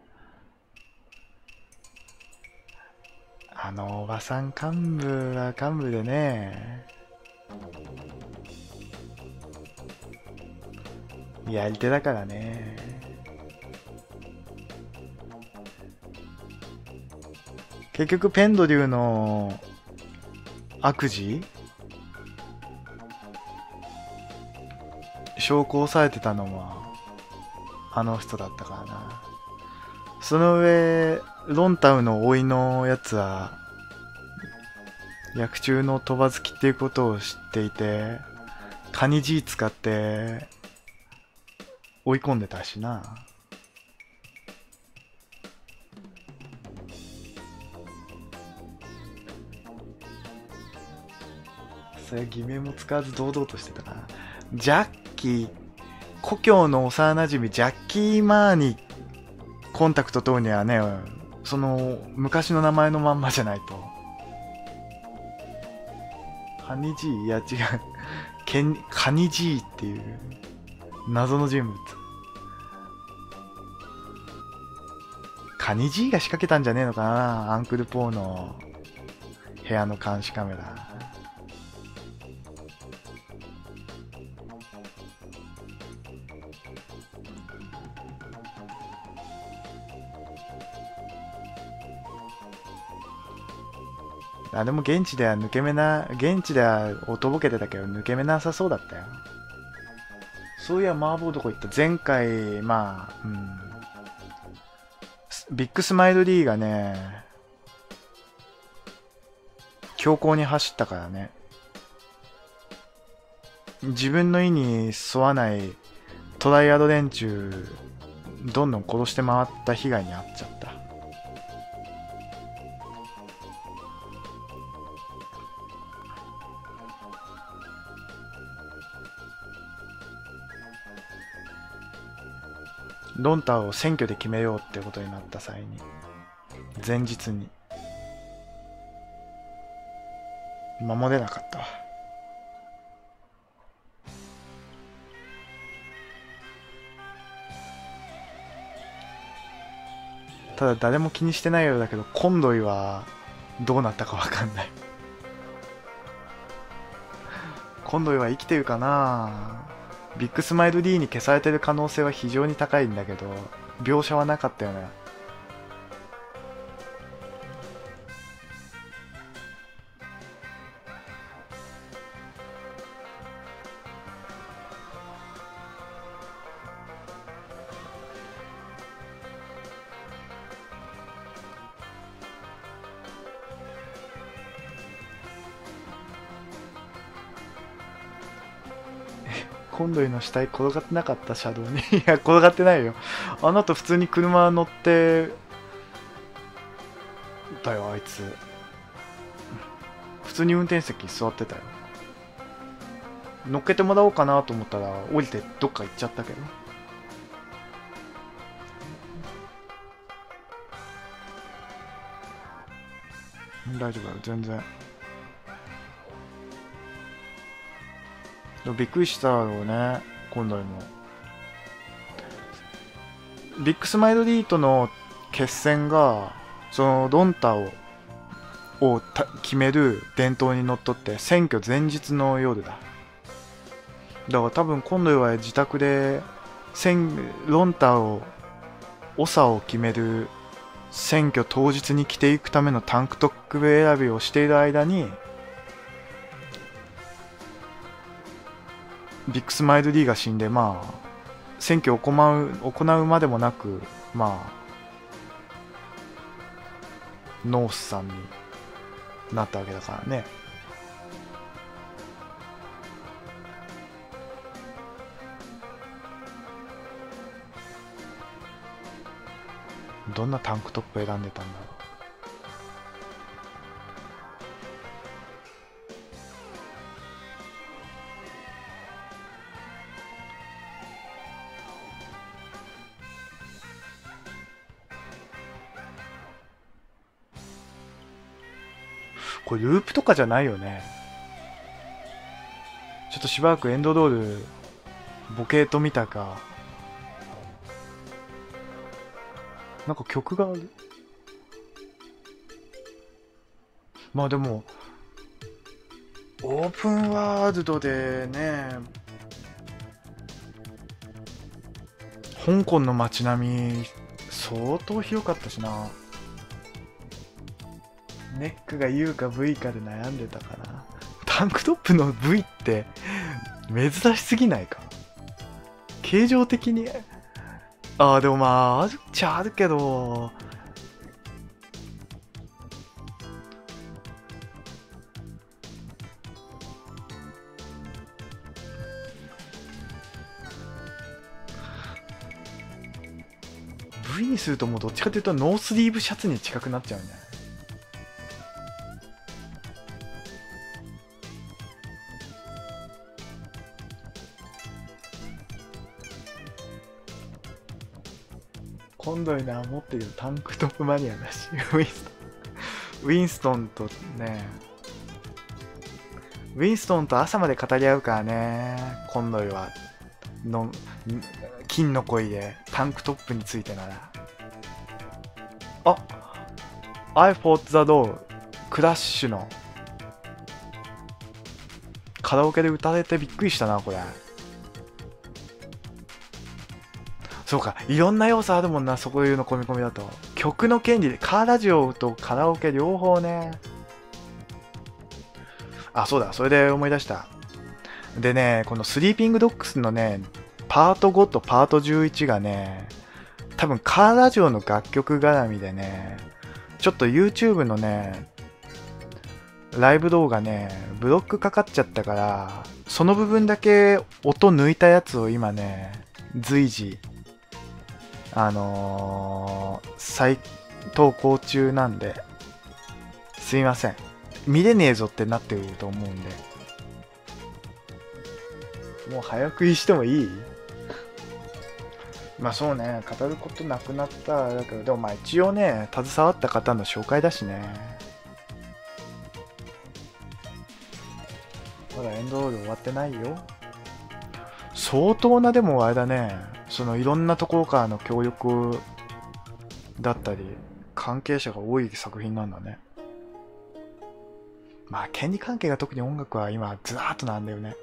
あのおばさん幹部は幹部でね、やり手だからね。結局ペンドリューの悪事証拠をされてたのはあの人だったからな。その上ロンタウの甥のやつは薬中の鳥羽好きっていうことを知っていて、カニ G 使って追い込んでたしな。それ偽名も使わず堂々としてたな。ジャッキー、故郷の幼馴染ジャッキー・マーにコンタクト等にはね、その昔の名前のまんまじゃないと。カニ G？ いや違う。ケンカニ G っていう謎の人物。カニ G が仕掛けたんじゃねえのかな、アンクルポーの部屋の監視カメラ。あれも現地では抜け目な、現地ではおとぼけてたけど抜け目なさそうだったよ。そういや麻婆どこ行った。前回まあ、うん、ビッグスマイル D がね強行に走ったからね、自分の意に沿わないトライアド連中どんどん殺して回った被害に遭っちゃった。ロンタを選挙で決めようってことになった際に、前日に守れなかったわ。ただ誰も気にしてないようだけど、コンドイはどうなったかわかんない。コンドイは生きてるかな。ビッグスマイル D に消されてる可能性は非常に高いんだけど、描写はなかったよね。コンドイの死体転がってなかった、車道に。いや、転がってないよ。あの後普通に車乗ってだよ、あいつ。普通に運転席座ってたよ。乗っけてもらおうかなと思ったら降りてどっか行っちゃったけど。大丈夫だよ、全然。びっくりしたろうね、今度にも。ビッグスマイル D との決戦が、そのロンタをを決める伝統にのっとって選挙前日の夜だ。だから多分今度は自宅でロンタを長を決める選挙当日に着ていくためのタンクトップ選びをしている間に、ビッグスマイル D が死んで、まあ選挙を行う行うまでもなく、まあノースさんになったわけだからね。どんなタンクトップ選んでたんだろう。これループとかじゃないよね。ちょっとしばらくエンドロールボケーと見たか。なんか曲がある。まあでもオープンワールドでね、香港の街並み相当広かったしな。ネックが U か V かで悩んでたかな。タンクトップの V って珍しすぎないか。形状的に。ああ、でもまああるっちゃあるけど、V にするともうどっちかというとノースリーブシャツに近くなっちゃうんだよね。今度には持ってるタンクトップマニアだし、ウィンストンウィンストンとね、ウィンストンと朝まで語り合うからね。今度はの金の恋でタンクトップについてなら。あ、I fought the door クラッシュのカラオケで歌われてびっくりしたな、これ。そうか、いろんな要素あるもんな、そこいうの込み込みだと。曲の権利で、カーラジオとカラオケ両方ね。あ、そうだ、それで思い出した。でね、このスリーピングドッグスのね、パートごとパートじゅういちがね、多分カーラジオの楽曲絡みでね、ちょっと YouTube のね、ライブ動画ね、ブロックかかっちゃったから、その部分だけ音抜いたやつを今ね、随時、あのー、再投稿中なんで、すいません。見れねえぞってなってると思うんで。もう早食いしてもいい？まあそうね、語ることなくなっただけど、でもまあ一応ね、携わった方の紹介だしね。 だエンドロール終わってないよ。相当な、でもあれだね、そのいろんなところからの協力だったり関係者が多い作品なんだね。まあ権利関係が特に音楽は今ずらーっとなんだよね。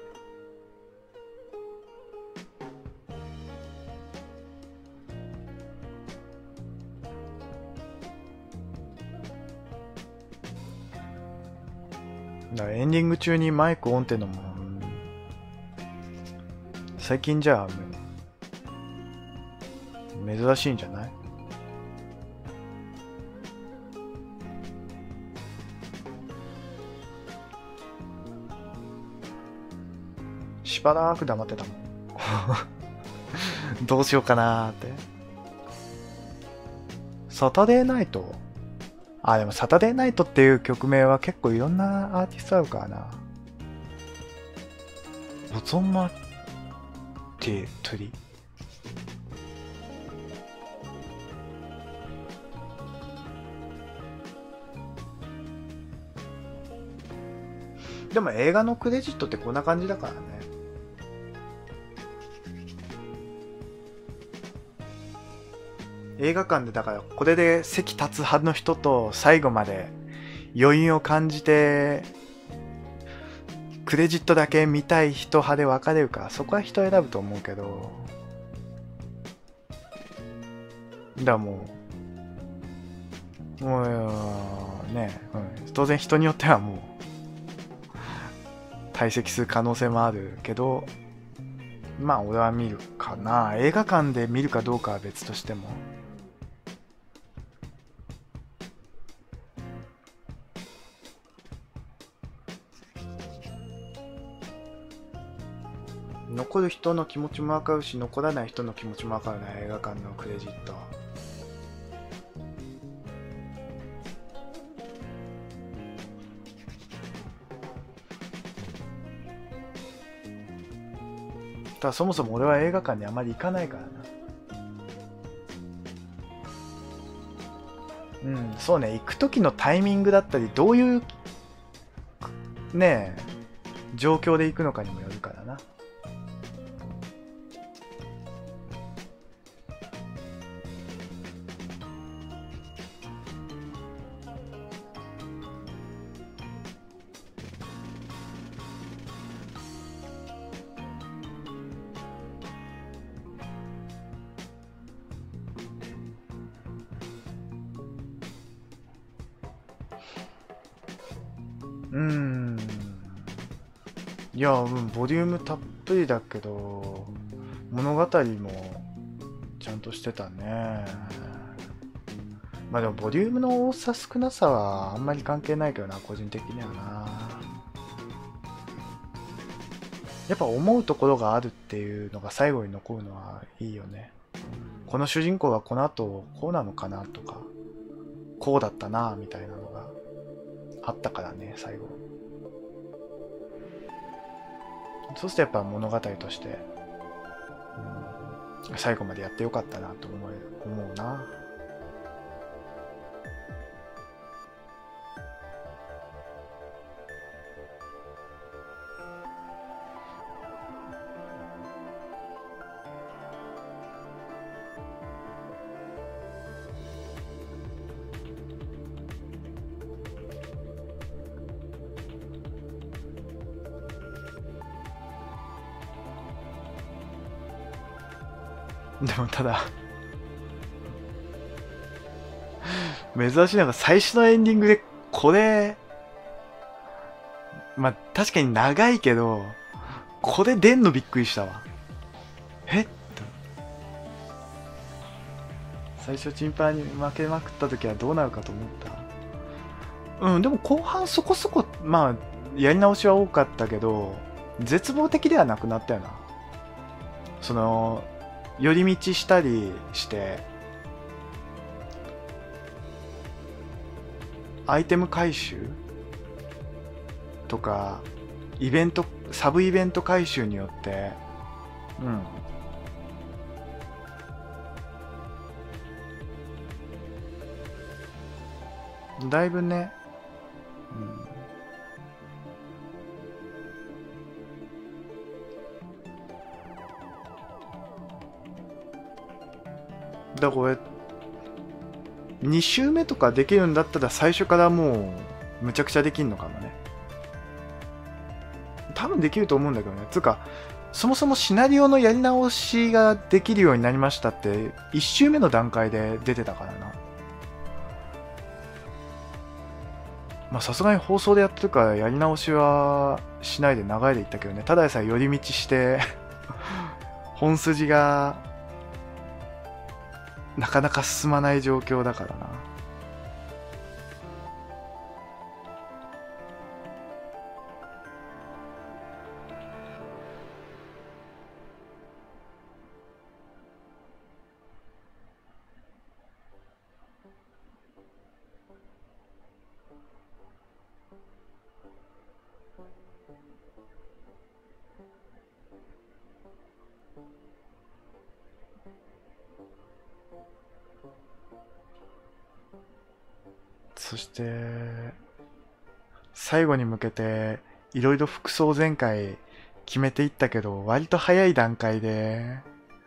だからエンディング中にマイクオンってのも最近じゃあもう珍しいんじゃない？しばらく黙ってたもんどうしようかなーって。サタデーナイト、あ、でもサタデーナイトっていう曲名は結構いろんなアーティストあるからな。ボゾマテトリ。でも映画のクレジットってこんな感じだからね。映画館でだからこれで席立つ派の人と最後まで余韻を感じてクレジットだけ見たい人派で分かれるから、そこは人選ぶと思うけど、だからもうもうね、うん、当然人によってはもう退席する可能性もあるけど、まあ俺は見るかな。映画館で見るかどうかは別としても。残る人の気持ちもわかるし、残らない人の気持ちもわかるな、映画館のクレジット。ただそもそも俺は映画館にあまり行かないからな。うん、そうね、行く時のタイミングだったり、どういうねえ状況で行くのかにもよるからな。うーん。いや、うん、ボリュームたっぷりだけど、物語もちゃんとしてたね。まあでも、ボリュームの多さ少なさはあんまり関係ないけどな、個人的にはな。やっぱ思うところがあるっていうのが最後に残るのはいいよね。この主人公はこの後こうなのかなとか、こうだったなみたいなのがあったからね、最後。そうするとやっぱ物語として、うん、最後までやってよかったなと思え思うな。でもただ珍しいのが最初のエンディングでこれ、まあ確かに長いけどこれ出んのびっくりしたわ。えっと最初チンパンに負けまくった時はどうなるかと思った。うん、でも後半そこそこまあやり直しは多かったけど絶望的ではなくなったよな。その寄り道したりしてアイテム回収とかイベントサブイベント回収によってうんだいぶね、 だこれに周目とかできるんだったら最初からもうむちゃくちゃできんのかもね。多分できると思うんだけどね。つうかそもそもシナリオのやり直しができるようになりましたっていち周目の段階で出てたからな。まあさすがに放送でやってるからやり直しはしないで流れでいったけどね。ただでさえ寄り道して本筋がなかなか進まない状況だからな。そして最後に向けていろいろ服装前回決めていったけど割と早い段階で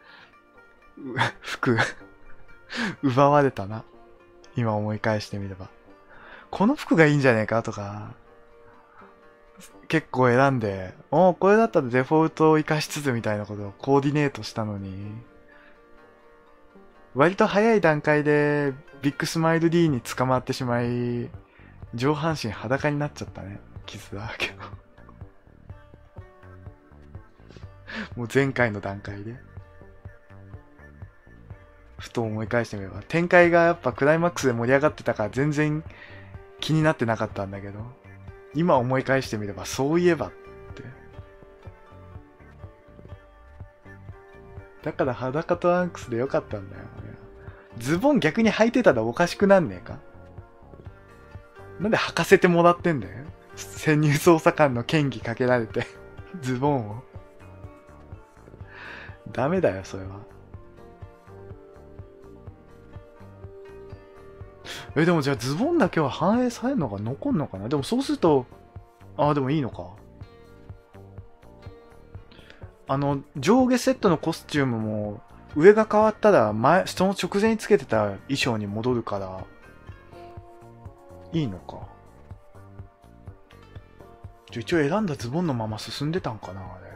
服奪われたな。今思い返してみればこの服がいいんじゃねえかとか結構選んで、おこれだったらデフォルトを生かしつつみたいなことをコーディネートしたのに割と早い段階でビッグスマイル D に捕まってしまい上半身裸になっちゃったね。傷だけどもう前回の段階でふと思い返してみれば展開がやっぱクライマックスで盛り上がってたから全然気になってなかったんだけど今思い返してみればそういえばってだから裸トランクスでよかったんだよ。ズボン逆に履いてたらおかしくなんねえか。なんで履かせてもらってんだよ。潜入捜査官の嫌疑かけられてズボンをダメだよそれは。えでもじゃあズボンだけは反映されるのか残んのかな。でもそうするとああでもいいのか。あの上下セットのコスチュームも上が変わったら前その直前につけてた衣装に戻るからいいのか。じゃ一応選んだズボンのまま進んでたんかなあれ。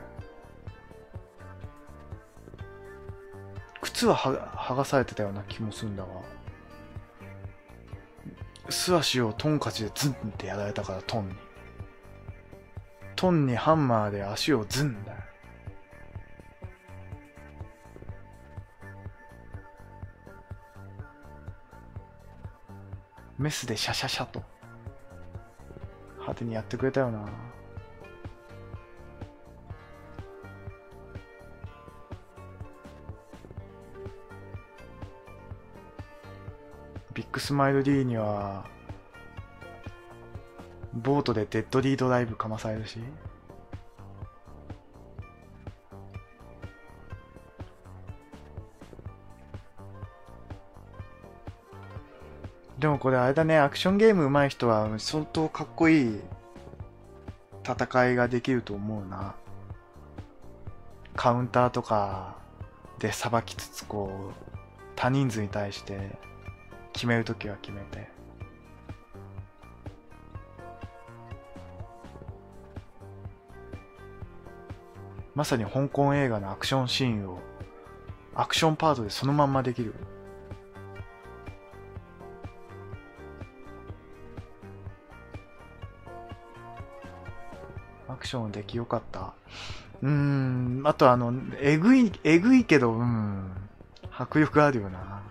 靴は剥がされてたような気もするんだが素足をトンカチでズンってやられたからトンにトンにハンマーで足をズンだよ。メスでシャシャシャと派手にやってくれたよな。ビッグスマイル D にはボートでデッドリードライブかまされるしでもこれあれだね、アクションゲーム上手い人は相当かっこいい戦いができると思うな。カウンターとかでさばきつつこう多人数に対して決めるときは決めてまさに香港映画のアクションシーンをアクションパートでそのまんまできる。アクションできよかった。うーん、あとあの、えぐい、えぐいけど、うん、迫力あるよな。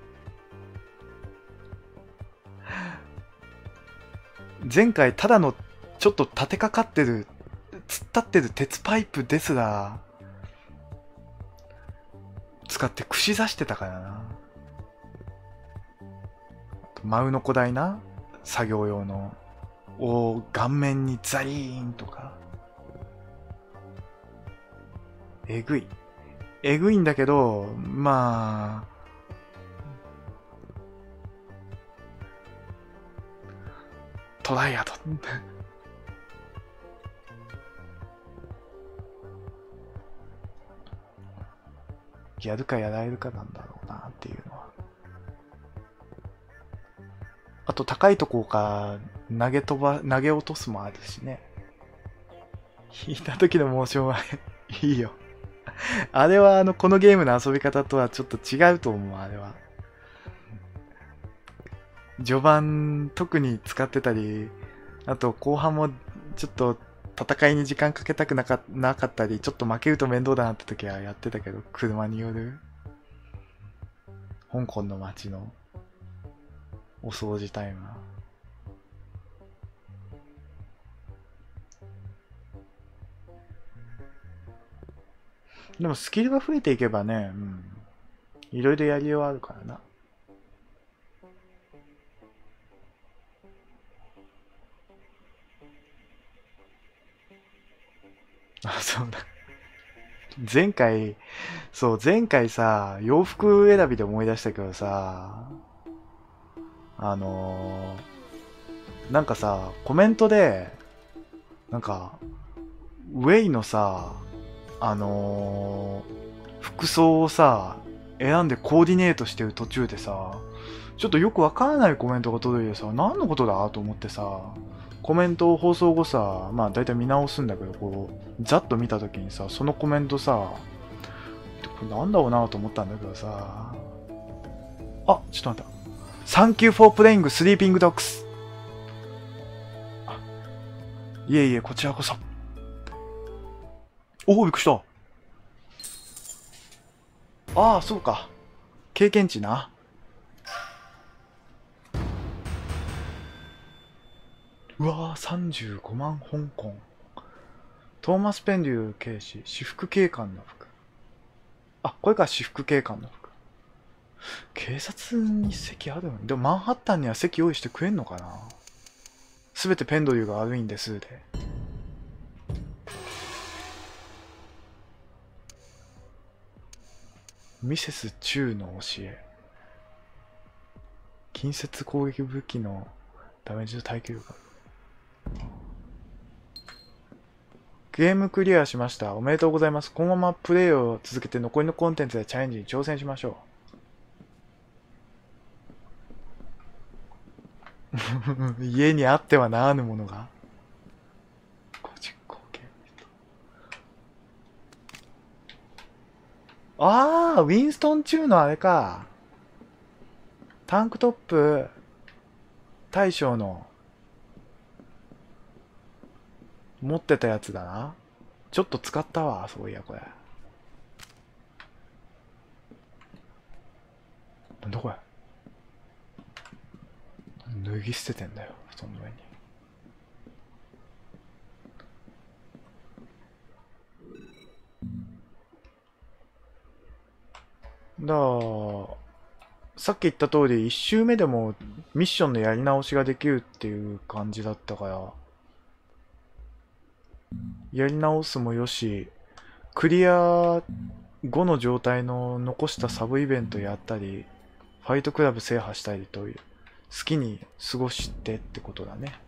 前回ただのちょっと立てかかってる、突っ立ってる鉄パイプですら、使って串刺してたからな。真うのこ台な、作業用の。を顔面にザリーンとか。えぐい。えぐいんだけど、まあ、トライアド。やるかやられるかなんだろうなっていうのは。 あと高いとこから投げ飛ば、投げ落とすもあるしね。引いた時のモーションはいいよ。あれはあの、このゲームの遊び方とはちょっと違うと思う、あれは。序盤特に使ってたり、あと後半もちょっと戦いに時間かけたくなかなかったり、ちょっと負けると面倒だなって時はやってたけど、車による香港の街のお掃除タイムは。でもスキルが増えていけばね、うん、いろいろやりようあるからな。あ、そうだ。前回、そう、前回さ、洋服選びで思い出したけどさ、あのー、なんかさ、コメントで、なんか、ウェイのさ、あのー、服装をさ、選んでコーディネートしてる途中でさ、ちょっとよくわからないコメントが届いてさ、何のことだと思ってさ、コメントを放送後さ、まあ大体見直すんだけど、こう、ざっと見たときにさ、そのコメントさ、これなんだろうなと思ったんだけどさ、あ、ちょっと待った。Thank you for playing Sleeping Dogs。いえいえ、こちらこそ。おお、びっくりした。ああ、そうか。経験値な。うわぁ、さんじゅうごまん香港。トーマス・ペンデュー警視、私服警官の服。あ、これか、私服警官の服。警察に席あるの？でもマンハッタンには席用意してくれんのかな？すべてペンドリューが悪いんですで。ミセス・チューの教え。近接攻撃武器のダメージと耐久力がある。ゲームクリアしました。おめでとうございます。このままプレイを続けて残りのコンテンツやチャレンジに挑戦しましょう。家にあってはならぬものが。個人貢献。ああ、ウィンストン中のあれか。タンクトップ大将の持ってたやつだな。ちょっと使ったわ、そういや、これ。なんだこれ。脱ぎ捨ててんだよ、布団の上に。だから、さっき言った通り、一周目でもミッションのやり直しができるっていう感じだったから、やり直すもよし、クリア後の状態の残したサブイベントやったり、ファイトクラブ制覇したりという、好きに過ごしてってことだね。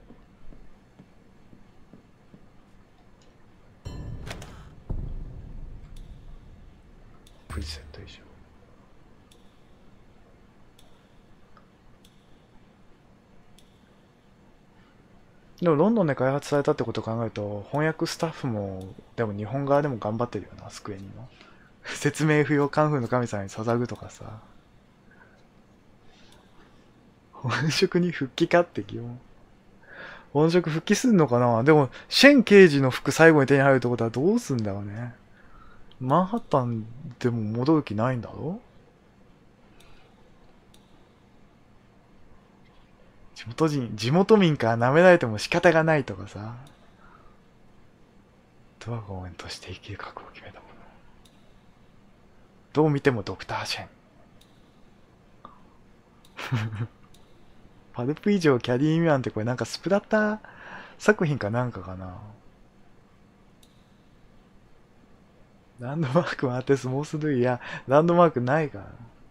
プリセット以上。でもロンドンで開発されたってことを考えると、翻訳スタッフも、でも日本側でも頑張ってるよな、スクエニの。説明不要カンフーの神様に捧ぐとかさ。本職に復帰かって疑問。本職復帰すんのかな？でも、シェン刑事の服最後に手に入るってことはどうすんだろうね。マンハッタンでも戻る気ないんだろ？地元人、地元民から舐められても仕方がないとかさ。ドラゴンとして生きる覚悟を決めたもの。どう見てもドクター・シェン。パルプ以上キャリーミワンってこれなんかスプラッター作品かなんかかな。ランドマークもあってスモースルーいや、ランドマークないから。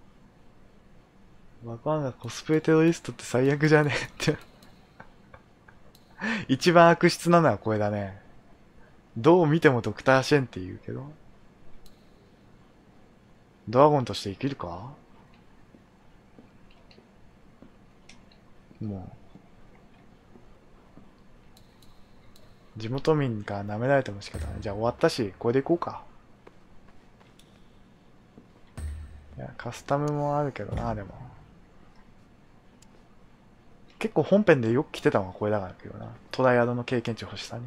わかんない。コスプレテロリストって最悪じゃねえって。一番悪質なのはこれだね。どう見てもドクター・シェンって言うけど。ドラゴンとして生きるか？ もう地元民が舐められても仕方ない。じゃあ終わったしこれでいこうか。いやカスタムもあるけどな。でも結構本編でよく来てたのがこれだからけどな。トライアドの経験値欲しさに。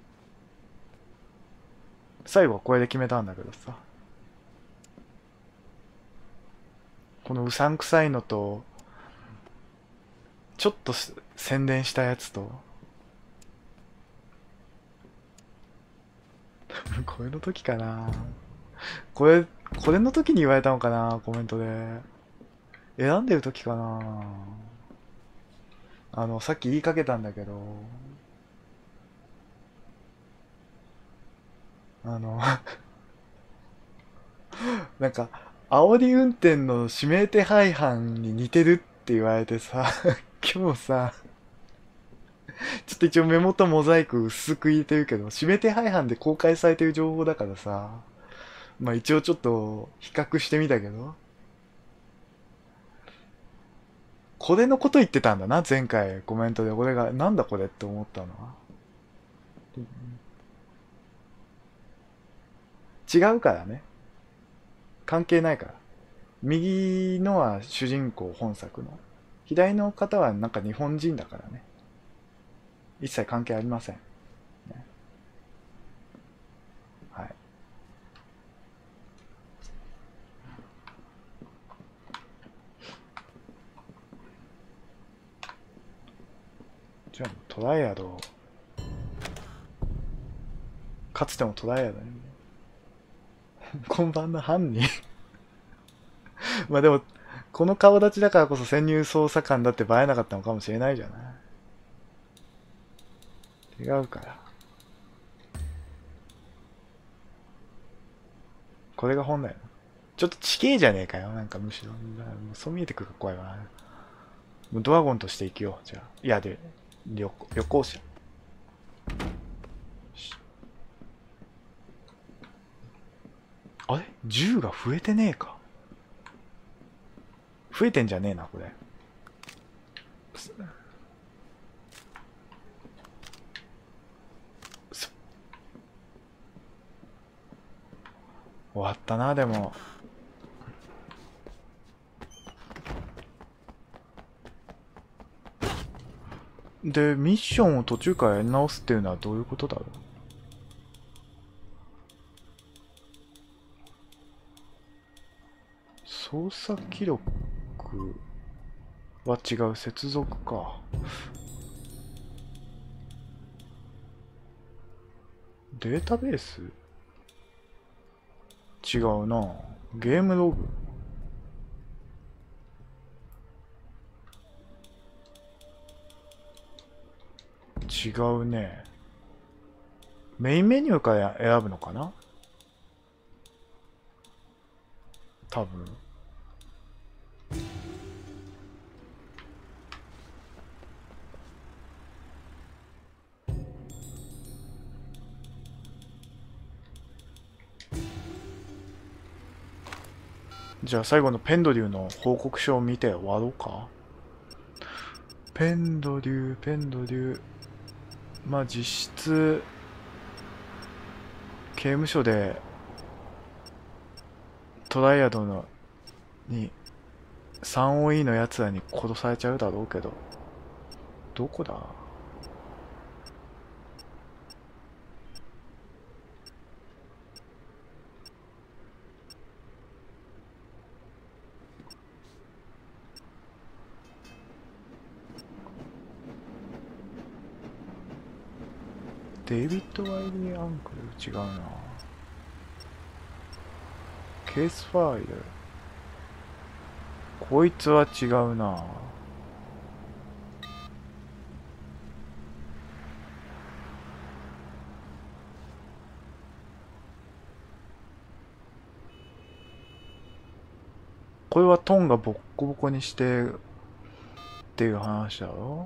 最後はこれで決めたんだけどさ。このうさんくさいのと、ちょっと宣伝したやつと、これの時かな。これ、これの時に言われたのかな、コメントで。選んでる時かな。あの、さっき言いかけたんだけど、あのなんか、煽り運転の指名手配犯に似てるって言われてさ、今日さ、ちょっと一応目元モザイク薄く入れてるけど、指名手配犯で公開されてる情報だからさ、まあ一応ちょっと比較してみたけど、これのこと言ってたんだな、前回コメントで。俺が、なんだこれって思ったのは。違うからね。関係ないから。右のは主人公本作の。左の方はなんか日本人だからね。一切関係ありません。ね、はい。じゃあトライアド。かつてもトライアドに。こんばんの犯人まあでも、この顔立ちだからこそ潜入捜査官だってバレなかったのかもしれないじゃない。違うから。これが本来の。ちょっと地形じゃねえかよ。なんかむしろ。そう見えてくるか怖いわな。ドラゴンとして生きよう。じゃあ。いや、で、旅旅行者。あれ銃が増えてねえか。増えてんじゃねえな、これ。終わったな、でも。で、ミッションを途中からやり直すっていうのはどういうことだろう。操作記録は違う。接続か。データベース違うな。ゲームログ。違うね。メインメニューから選ぶのかな、多分。じゃあ最後のペンドリューの報告書を見て終わろうか。ペンドリュー、ペンドリュー。まあ実質、刑務所でトライアドのに スリーオーイー のやつらに殺されちゃうだろうけど、どこだ。デイビッド・ワイリー・アンクル違うな。ケースファイル。こいつは違うな。これはトンがボッコボコにしてっていう話だろ。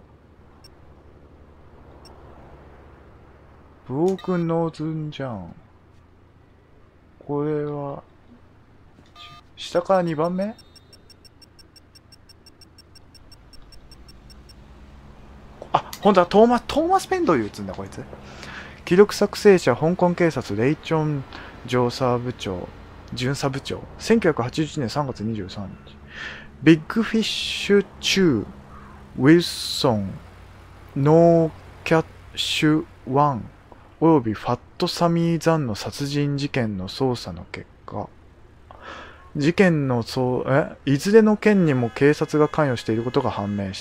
ブロークンノーズンじゃん。これは下からにばんめ。 本当はトーマトーマス・ペンドリューっつうんだこいつ。記録作成者香港警察レイチョン巡査部長巡査部長せんきゅうひゃくはちじゅういちねんさんがつにじゅうさんにち。ビッグフィッシュ・チュー・ウィルソンノーキャッシュ・ワンおよびファット・サミー・ザンの殺人事件の捜査の結果、事件のそうえいずれの件にも警察が関与していることが判明した。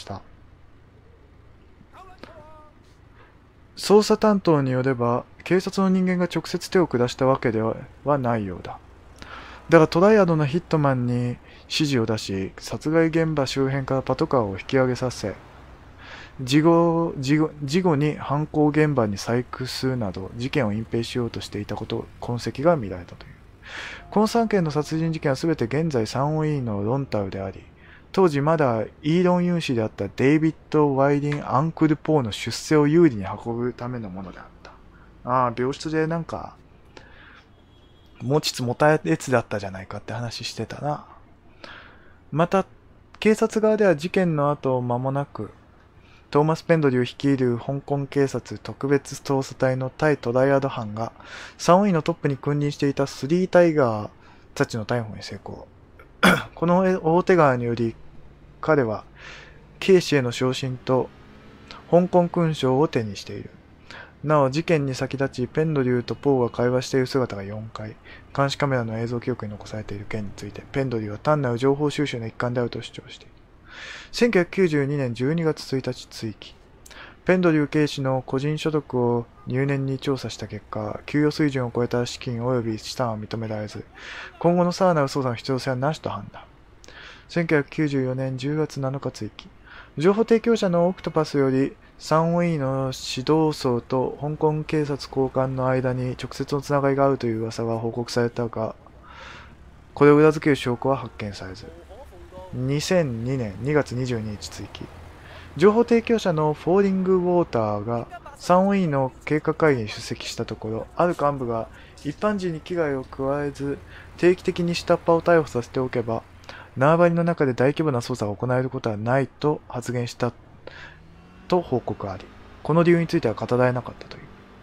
捜査担当によれば警察の人間が直接手を下したわけではないようだ。だがトライアドのヒットマンに指示を出し、殺害現場周辺からパトカーを引き上げさせ、事後、事後、事後に犯行現場に細工するなど事件を隠蔽しようとしていたこと痕跡が見られたという。このさんけんの殺人事件はすべて現在サンオイーのロンタウであり、当時まだイーロン有志であったデイビッド・ワイリン・アンクル・ポーの出世を有利に運ぶためのものであった。ああ、病室でなんか持ちつ持たれつだったじゃないかって話してたな。また警察側では事件の後間もなくトーマス・ペンドリュー率いる香港警察特別捜査隊の対トライアド班がサンオイのトップに君臨していたスリータイガーたちの逮捕に成功。この大手柄により彼は警視への昇進と香港勲章を手にしている。なお事件に先立ちペンドリューとポーが会話している姿がよんかい監視カメラの映像記録に残されている件についてペンドリューは単なる情報収集の一環であると主張している。せんきゅうひゃくきゅうじゅうにねんじゅうにがつついたち追記。ペンドリュー警視の個人所得を入念に調査した結果、給与水準を超えた資金及び資産は認められず、今後のさらなる捜査の必要性はなしと判断。せんきゅうひゃくきゅうじゅうよねんじゅうがつなのか追記。情報提供者のオクトパスよりサンオイーの指導層と香港警察高官の間に直接のつながりがあるという噂が報告されたが、これを裏付ける証拠は発見されず。にせんにねんにがつにじゅうににち追記。情報提供者のフォーリングウォーターがサンオイーの計画会議に出席したところ、ある幹部が一般人に危害を加えず定期的に下っ端を逮捕させておけば縄張りの中で大規模な捜査が行えることはないと発言したと報告があり、この理由については語られなかったという。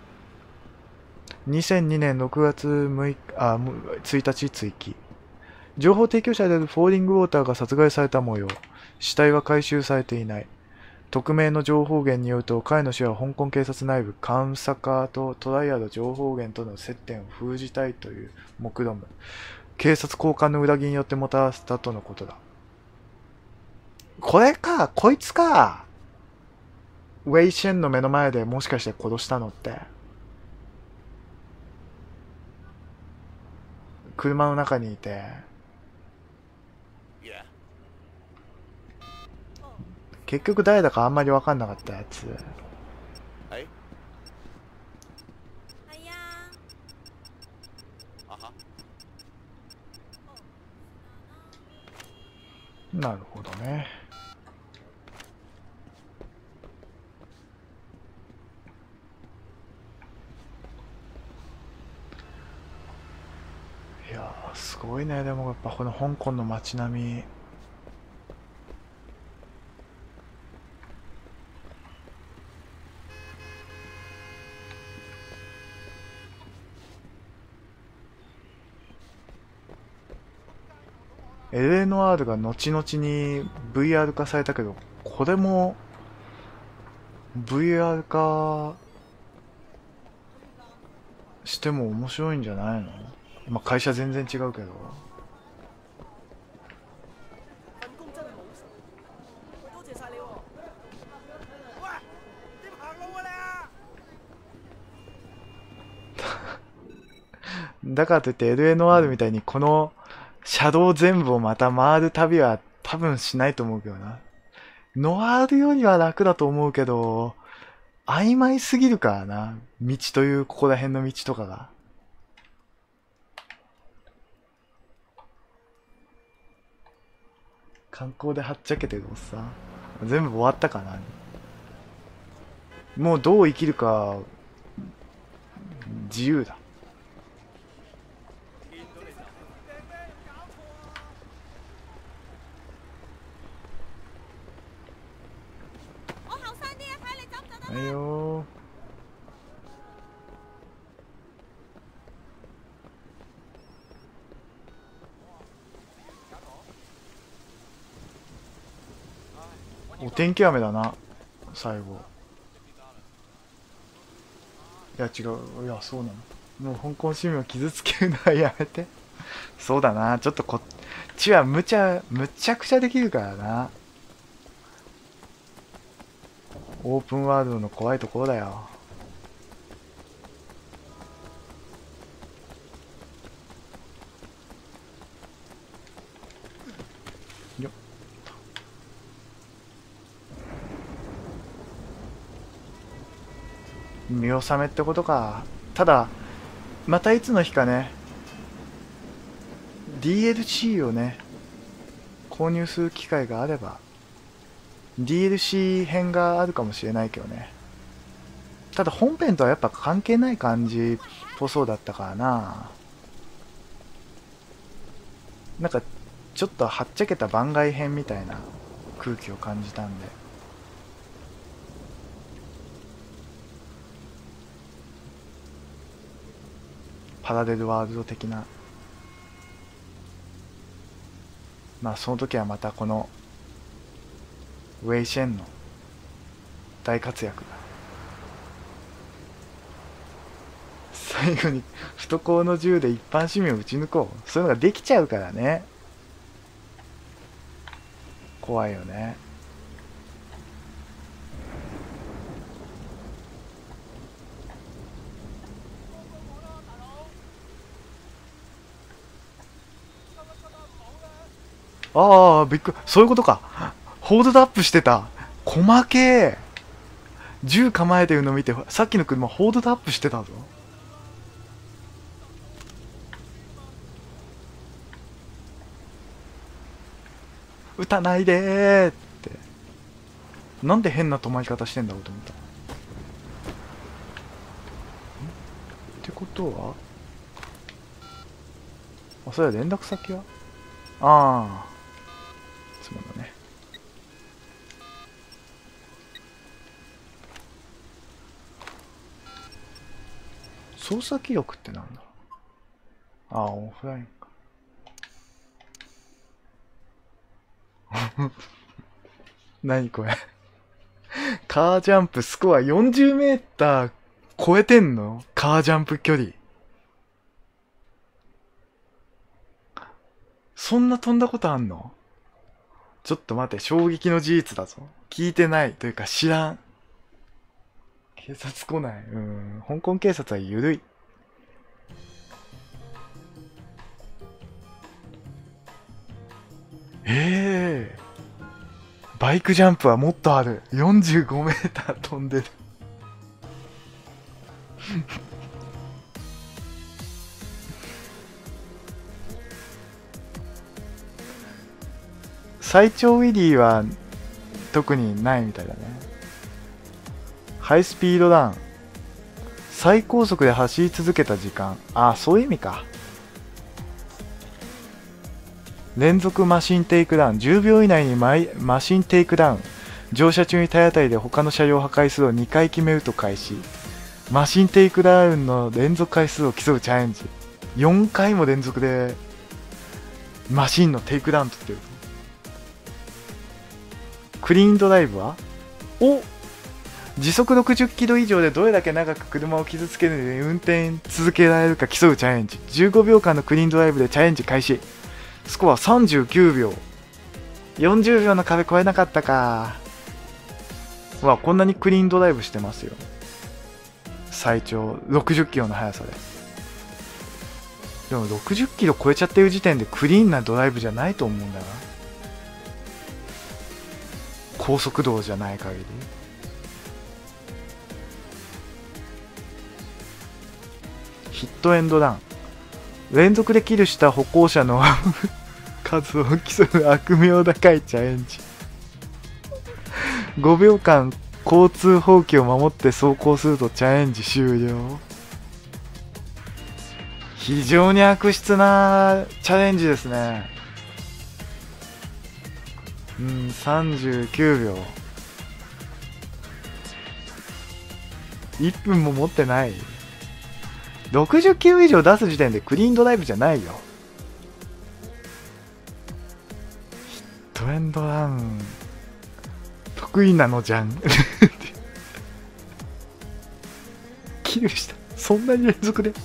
にせんにねんろくがつむいかあついたち追記。情報提供者であるフォーリングウォーターが殺害された模様。死体は回収されていない。匿名の情報源によると、彼の死は香港警察内部監査課とトライアド情報源との接点を封じたいという目論む警察高官の裏切りによってもたらしたとのことだ。これか、こいつか。ウェイシェンの目の前でもしかして殺したのって。車の中にいて。結局誰だかあんまり分かんなかったやつ。なるほどね。いやーすごいね。でもやっぱこの香港の街並み。エルエヌアール が後々に ブイアール 化されたけど、これも ブイアール 化しても面白いんじゃないの？まあ会社全然違うけど。だからといって エルエヌアール みたいにこの車道全部をまた回る旅は多分しないと思うけどな。ノワールよりは楽だと思うけど、曖昧すぎるからな。道というここら辺の道とかが。観光ではっちゃけてるおっさん。全部終わったかな。もうどう生きるか自由だ。 はいよー。お天気雨だな最後。いや違う、いやそうなの。もう香港市民を傷つけるのはやめて。そうだな、ちょっとこっちはむちゃむちゃくちゃできるからな。オープンワールドの怖いところだよ。よっ。見納めってことか。ただまたいつの日かね ディーエルシー をね購入する機会があれば ディーエルシー 編があるかもしれないけどね。ただ本編とはやっぱ関係ない感じっぽそうだったからな。なんかちょっとはっちゃけた番外編みたいな空気を感じたんで。パラレルワールド的な。まあその時はまたこのウェイシェンの大活躍が。最後に懐の銃で一般市民を撃ち抜こう。そういうのができちゃうからね。怖いよね。ああ、びっくり。そういうことか。ホールドアップしてた。細けー。銃構えてるの見て、さっきの車ホールドアップしてたぞ。撃たないでーって。なんで変な止まり方してんだろうと思った。ってことはあ、それは連絡先はああ。そうだね。操作記録ってなんだ。ああ、オフラインか。何これ。カージャンプスコアよんじゅうメーター超えてんの？カージャンプ距離。そんな飛んだことあんの？ちょっと待って、衝撃の事実だぞ。聞いてないというか知らん。警察来ない。うん。香港警察は緩い。ええー。バイクジャンプはもっとある。よんじゅうごメーター飛んでる。最長ウィリーは特にないみたいだね。ハイスピードラン。最高速で走り続けた時間。ああ、そういう意味か。連続マシンテイクダウン。じゅうびょう以内にマイマシンテイクダウン。乗車中に体当たりで他の車両を破壊するをにかい決めると開始。マシンテイクダウンの連続回数を競うチャレンジ。よんかいも連続でマシンのテイクダウン取ってる。クリーンドライブはお時速ろくじゅっキロ以上でどれだけ長く車を傷つけるのに運転続けられるか競うチャレンジ。じゅうごびょうかんのクリーンドライブでチャレンジ開始。スコアさんじゅうきゅうびょう。よんじゅうびょうの壁越えなかったか。わ、こんなにクリーンドライブしてますよ。最長ろくじゅっキロの速さで。でもろくじゅっキロ超えちゃってる時点でクリーンなドライブじゃないと思うんだな。高速道じゃない限り。ヒットエンドラン。連続でキルした歩行者の数を競う悪名高いチャレンジ。ごびょうかん交通法規を守って走行するとチャレンジ終了。非常に悪質なチャレンジですね。うん、さんじゅうきゅうびょう。 いっぷんも持ってない。ろくじゅっキロ以上出す時点でクリーンドライブじゃないよ。ヒットエンドラン得意なのじゃん。キルした。そんなに連続で。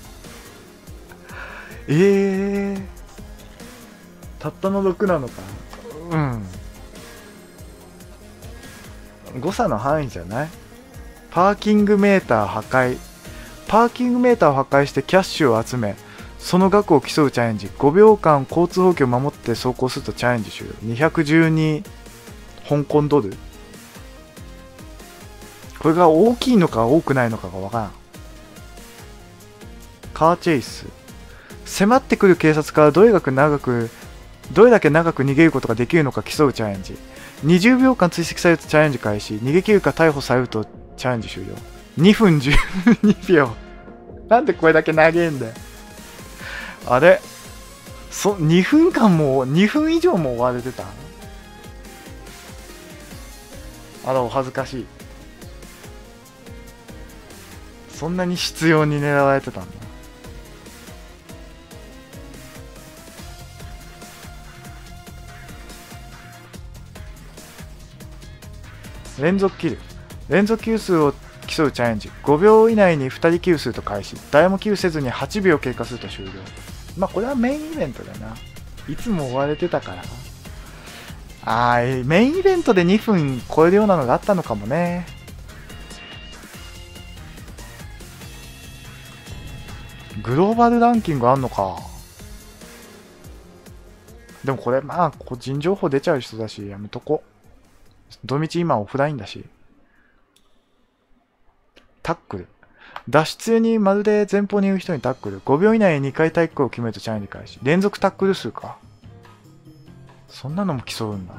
ええー、たったのろくなのか。うん。誤差の範囲じゃない？パーキングメーター破壊。パーキングメーターを破壊してキャッシュを集め、その額を競うチャレンジ。ごびょうかん交通法規を守って走行するとチャレンジ終了。にひゃくじゅうに香港ドル。これが大きいのか多くないのかがわからん。カーチェイス。迫ってくる警察からどれだけ長くどれだけ長く逃げることができるのか競うチャレンジ。にじゅうびょうかん追跡されるとチャレンジ開始。逃げ切るか逮捕されるとチャレンジ終了。にふんじゅうにびょう。なんでこれだけ長いんだよ。あれそにふんかんもにふん以上も追われてた。あらお恥ずかしい。そんなに執拗に狙われてたんだ。連続キル。連続キル数を競うチャレンジ。ごびょう以内にふたりキルすると開始。誰もキルせずにはちびょう経過すると終了。まあこれはメインイベントだな。いつも追われてたから。あー、メインイベントでにふん超えるようなのがあったのかもね。グローバルランキングあんのか。でもこれまあ個人情報出ちゃう人だしやめとこ。どみち今オフラインだし。タックル。脱出中にまるで前方にいる人にタックル。ごびょう以内ににかいタックルを決めるとチャレンジ開始。連続タックル数か。そんなのも競うんだ。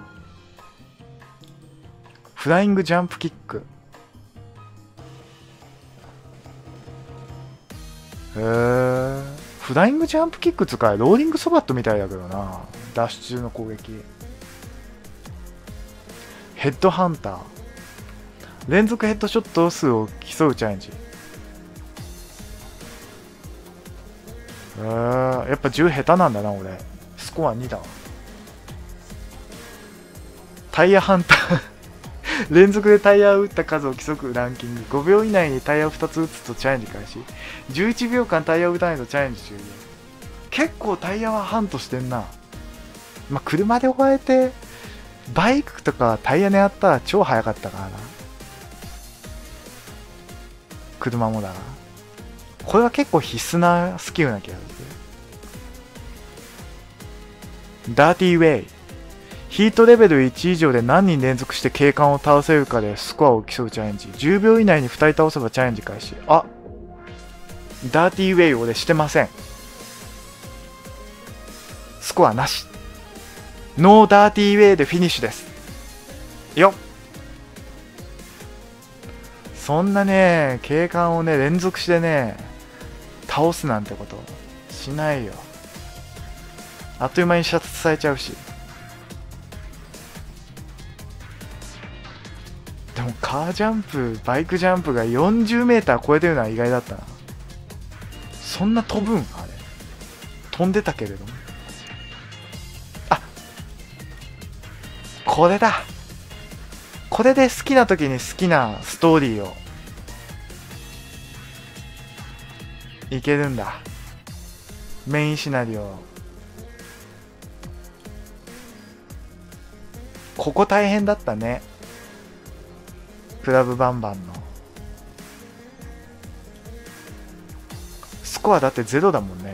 フライングジャンプキック。へー。フライングジャンプキック使え。ローリングソバットみたいだけどな。脱出中の攻撃。ヘッドハンター。連続ヘッドショット数を競うチャレンジ。えー、やっぱじゅう下手なんだな俺。スコアにだわ。タイヤハンター。連続でタイヤを打った数を競うランキング。ごびょう以内にタイヤをふたつ打つとチャレンジ開始。じゅういちびょうかんタイヤを打たないとチャレンジ終了。結構タイヤはハントしてんな。まあ、車で追われてバイクとかタイヤ狙ったら超速かったからな。車もだな。これは結構必須なスキルな気がする。ダーティーウェイ。ヒートレベルいち以上で何人連続して警官を倒せるかでスコアを競うチャレンジ。じゅうびょう以内にふたり倒せばチャレンジ開始。あ、ダーティーウェイ俺してません。スコアなし。ノーダーティーウェイでフィニッシュです。よっ。そんなね、警官をね、連続してね、倒すなんてことしないよ。あっという間に射殺されちゃうし。でもカージャンプ、バイクジャンプがよんじゅうメーター超えてるのは意外だったな。そんな飛ぶんあれ。飛んでたけれども。あ、これだ。これで好きな時に好きなストーリーをいけるんだ。メインシナリオ。ここ大変だったね。クラブバンバンのスコアだってゼロだもんね。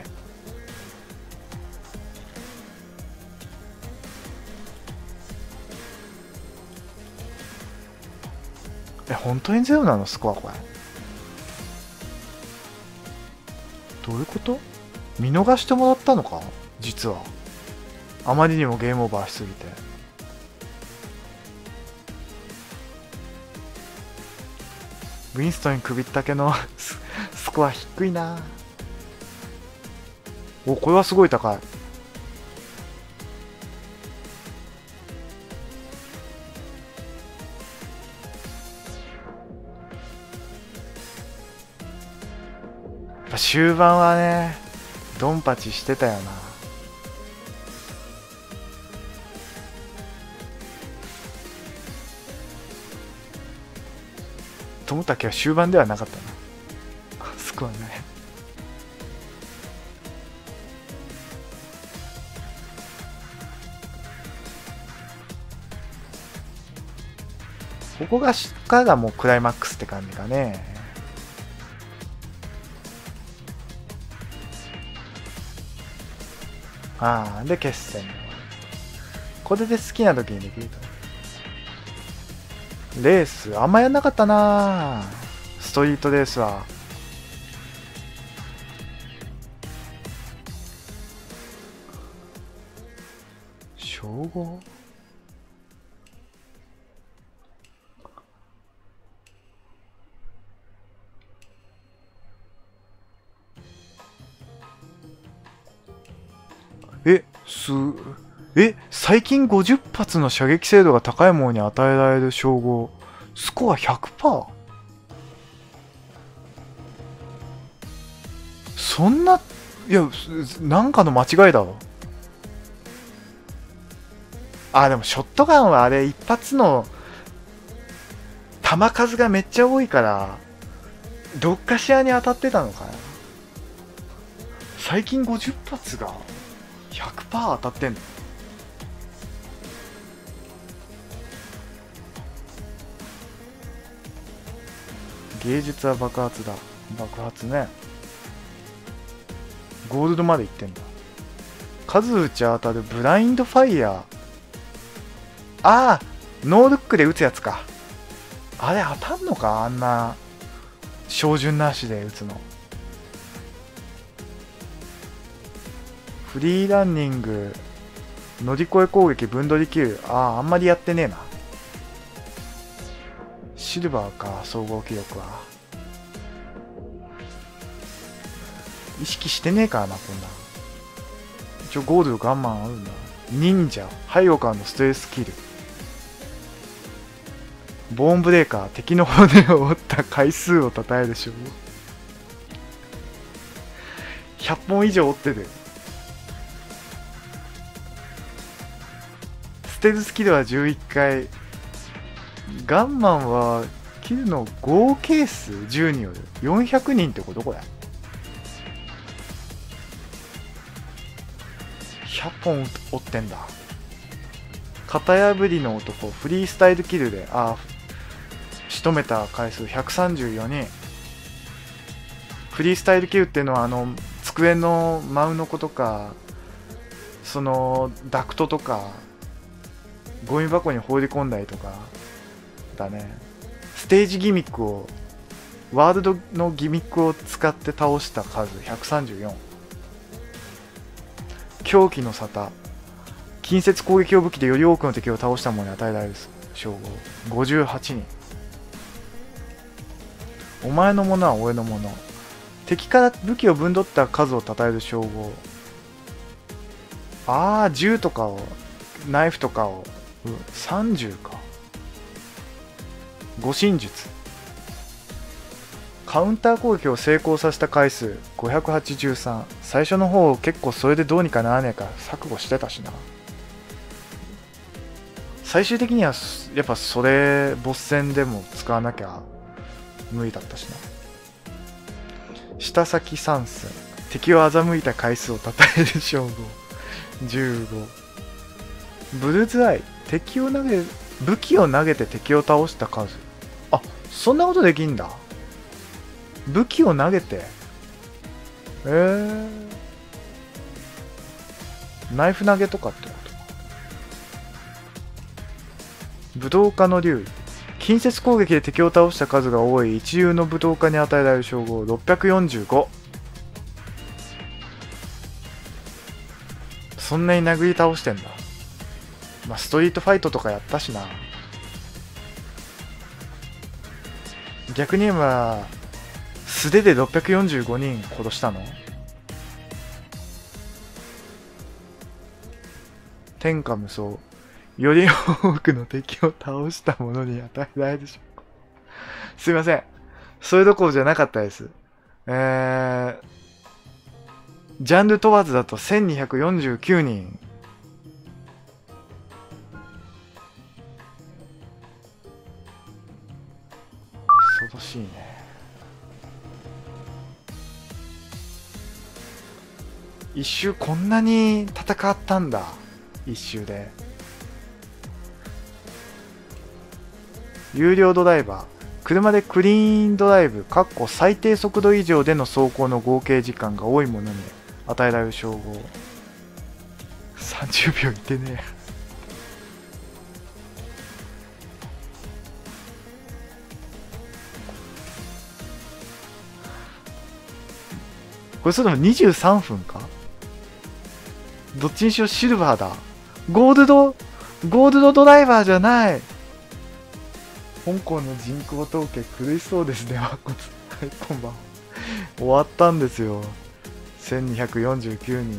え、本当にゼロなのスコアこれ。どういうこと？見逃してもらったのか実は。あまりにもゲームオーバーしすぎて。ウィンストンに首ったけのスコア低いな。お、これはすごい高い。 ぱ終盤はねドンパチしてたよな。友武は終盤ではなかったな。あそこはね。ここがからがもうクライマックスって感じかね。ああ、で決戦。これで好きな時にできると。レースあんまやんなかったな、ストリートレースは。称号え、す、え、最近ごじゅっ発の射撃精度が高いものに与えられる称号、スコア ひゃくパーセント？ そんな、いや、なんかの間違いだろ。あ、でもショットガンはあれ一発の弾数がめっちゃ多いから、どっかしらに当たってたのかな。最近ごじゅっ発が ひゃくパーセント 当たってんの。芸術は爆発だ。爆発ね。ゴールドまでいってんだ。数撃ち当たるブラインドファイヤー。ああ、ノールックで撃つやつか。あれ当たんのか、あんな照準なしで撃つの。フリーランニング、乗り越え攻撃、分取りキル。ああ、あんまりやってねえな。シルバーか、総合記録は。意識してねえからな、こんな。一応ゴールドガンマンあるんだ。忍者、ハイオカーのストレスキル。ボーンブレーカー、敵の骨を折った回数を称える称号。ひゃっぽん以上折ってる。ステルスキルはじゅういっかい。ガンマンはキルの合計数じゅうによる。よんひゃくにんってことこれ。ひゃっぽん折ってんだ。型破りの男、フリースタイルキルで、ああ、仕留めた回数ひゃくさんじゅうよにん。フリースタイルキルっていうのは、あの、机の真上の子とか、その、ダクトとか、ゴミ箱に放り込んだりとか、だね。ステージギミックを、ワールドのギミックを使って倒した数ひゃくさんじゅうよん。狂気の沙汰。近接攻撃を武器でより多くの敵を倒した者に与えられる称号。ごじゅうはちにん。お前のものは俺のもの。敵から武器を分取った数を称える称号。ああ、銃とかを、ナイフとかを、うん、さんじゅうか。護身術。カウンター攻撃を成功させた回数ごひゃくはちじゅうさん。最初の方結構それでどうにかならねえか錯誤してたしな。最終的にはやっぱそれボス戦でも使わなきゃ無理だったしな。下先三寸。敵を欺いた回数を称える称号じゅうご。ブルーズアイ。敵を投げ武器を投げて敵を倒した数。あ、そんなことできんだ。武器を投げてえー、ナイフ投げとかってことか。武道家の竜。近接攻撃で敵を倒した数が多い一流の武道家に与えられる称号ろっぴゃくよんじゅうご。そんなに殴り倒してんだ。まあストリートファイトとかやったしな。逆に言えば素手でろっぴゃくよんじゅうごにん殺したの？天下無双。より多くの敵を倒した者に与えられるでしょ。すいません。それどころじゃなかったです。 えー、ジャンル問わずだとせんにひゃくよんじゅうきゅうにん。恐ろしいね。一周こんなに戦ったんだ。一周で。有料ドライバー。車でクリーンドライブ、かっこ最低速度以上での走行の合計時間が多いものに与えられる称号。さんじゅうびょういってねえ。これそれでもにじゅうさんふんか。どっちにしろシルバーだ。ゴールド、ゴールドドライバーじゃない。香港の人口統計苦しそうですね。はい、こんばんは。終わったんですよ。せんにひゃくよんじゅうきゅうにん。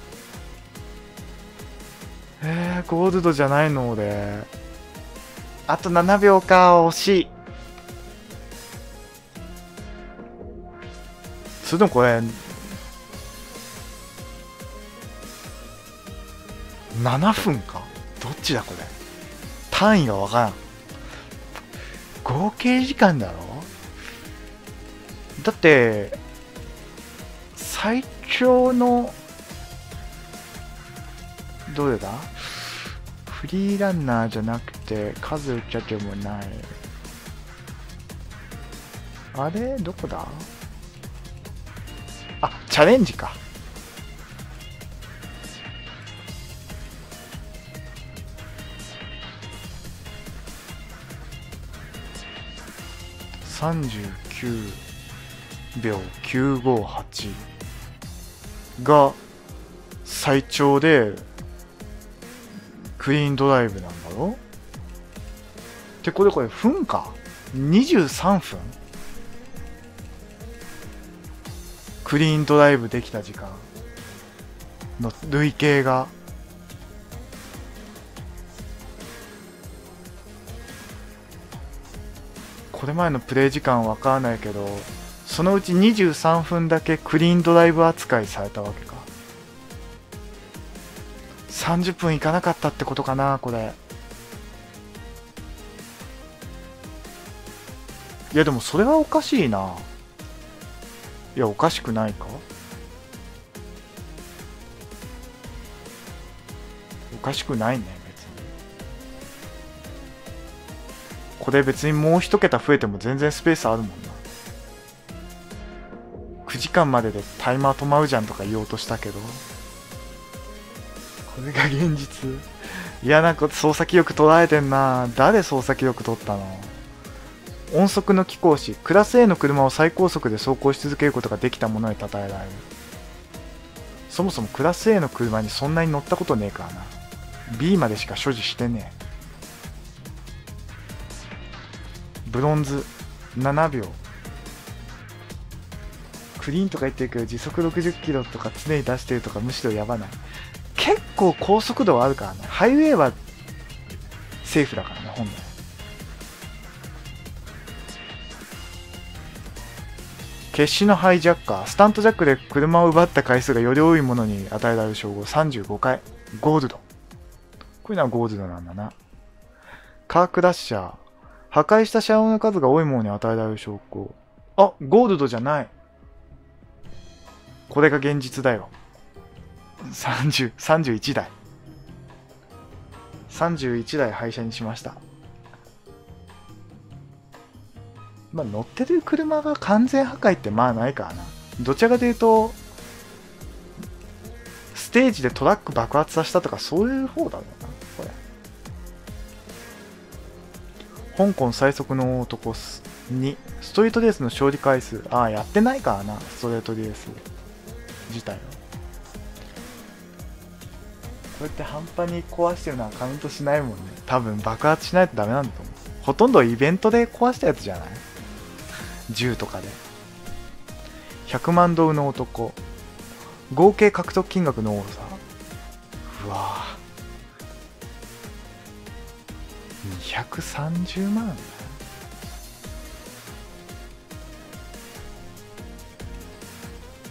えー、ゴールドじゃないの俺。あとななびょうか、惜しい。それでもこれ、ななふんか。どっちだこれ。単位がわからん。合計時間だろ。だって最長のどれだ。フリーランナーじゃなくて数打ちゃけもない。あれどこだ。あ、チャレンジか。さんじゅうきゅうびょうきゅうごはちが最長でクリーンドライブなんだろ。ってこれこれ分か。にじゅうさんふんクリーンドライブできた時間の累計が。これまでのプレイ時間わからないけど、そのうちにじゅうさんふんだけクリーンドライブ扱いされたわけか。さんじゅっぷんいかなかったってことかなこれ。いやでもそれはおかしいな。いやおかしくないか。おかしくないね別に。これ別にもう一桁増えても全然スペースあるもんな。くじかんまででタイマー止まるじゃんとか言おうとしたけど、これが現実。いやなんか操作記録捉えてんな。誰操作記録取ったの。音速の貴公子、クラス A の車を最高速で走行し続けることができたものに称えられる。そもそもクラス A の車にそんなに乗ったことねえからな。 B までしか所持してねえ。ブロンズななびょう。クリーンとか言ってるけど時速ろくじゅっキロとか常に出してるとかむしろやばない。結構高速度はあるからね。ハイウェイはセーフだからね本来。決死のハイジャッカー、スタントジャックで車を奪った回数がより多いものに与えられる称号さんじゅうごかい。ゴールド。こういうのはゴールドなんだな。カークラッシャー、破壊した車両の数が多いものに与えられる称号。あ、ゴールドじゃない。これが現実だよ。さんじゅう、さんじゅういちだい。さんじゅういちだい廃車にしました。まあ乗ってる車が完全破壊ってまあないからな。どちらかというとステージでトラック爆発させたとかそういう方だろうなこれ。香港最速の男にストリートレースの勝利回数。ああやってないからなストレートレース自体は。こうやって半端に壊してるのはカウントしないもんね。多分爆発しないとダメなんだと思う。ほとんどイベントで壊したやつじゃない。銃とかで。ひゃくまんドルの男、合計獲得金額の多さ。うわぁにひゃくさんじゅうまん。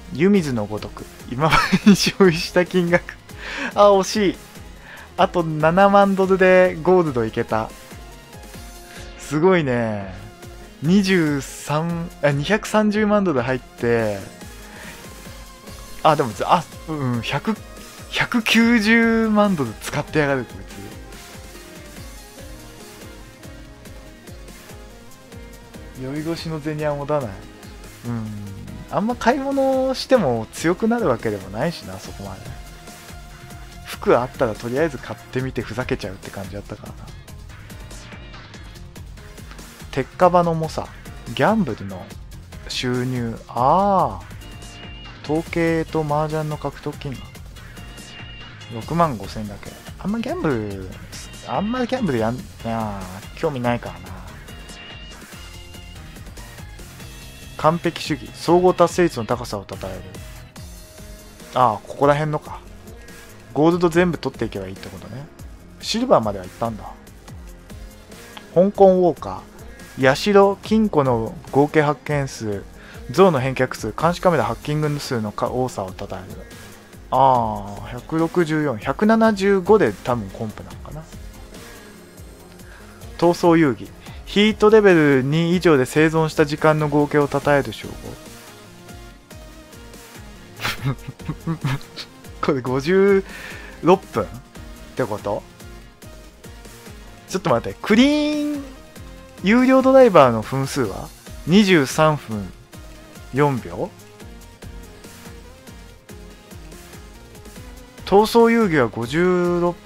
湯水のごとく今までに消費した金額あ惜しい。あとななまんドルでゴールドいけた。すごいね。にじゅうさんあにひゃくさんじゅうまんドル入って、あでもあうんひゃく ひゃくきゅうじゅうまんドル使ってやがるこいつ。酔い越しの銭は持たない。うん、あんま買い物しても強くなるわけでもないしな、そこまで。服あったらとりあえず買ってみてふざけちゃうって感じだったからな。鉄火場の猛者、ギャンブルの収入、ああ統計と麻雀の獲得金額ろくまんごせんだけ。あんまギャンブルあんまギャンブルやんな、興味ないからな。完璧主義、総合達成率の高さを称える。ああここら辺のか。ゴールド全部取っていけばいいってことね。シルバーまでは行ったんだ。香港ウォーカー、ヤシロ金庫の合計発見数、像の返却数、監視カメラハッキング数の多さを称える。ああひゃくろくじゅうよん、ひゃくななじゅうごで多分コンプなのかな。闘争遊戯、ヒートレベルに以上で生存した時間の合計を称える称号これごじゅうろっぷんってこと？ちょっと待って、クリーン有料ドライバーの分数はにじゅうさんふんよんびょう、闘争遊戯はごじゅうろっ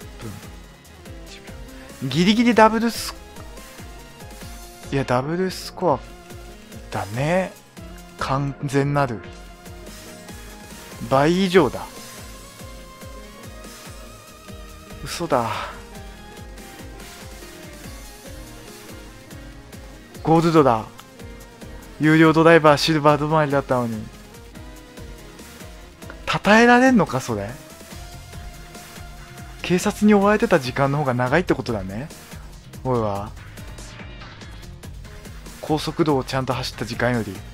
ぷん、ギリギリダブルスいやダブルスコアだね。完全なる倍以上だ。嘘だ。ゴールドだ。有料ドライバーシルバー止まりだったのに。称えられんのかそれ。警察に追われてた時間の方が長いってことだね。おいは高速道をちゃんと走った時間より。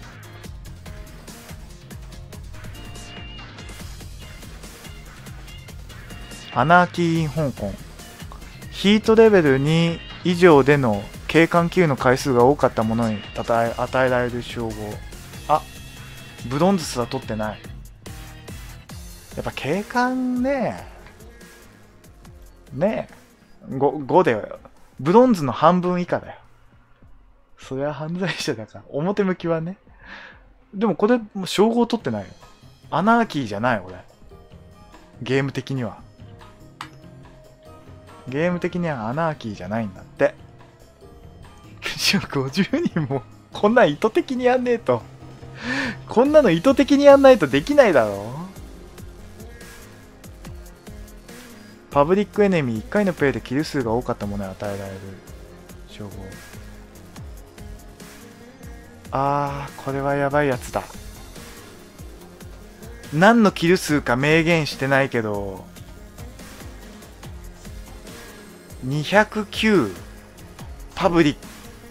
アナーキー・イン・香港、ヒートレベルに以上での警官級の回数が多かったものに与え与えられる称号。あ、ブロンズすら取ってない。やっぱ警官ねねえ 5, 5でブロンズの半分以下だよ。それは犯罪者だから表向きはね。でもこれ称号取ってないよ。アナーキーじゃない俺。ゲーム的にはゲーム的にはアナーキーじゃないんだって。ごじゅうにんもこんなん意図的にやんねえと。こんなの意図的にやんないとできないだろ。パブリックエネミー、いっかいのプレイでキル数が多かったものに与えられる称号。あーこれはやばいやつだ。何のキル数か明言してないけどにひゃくきゅうパブリック。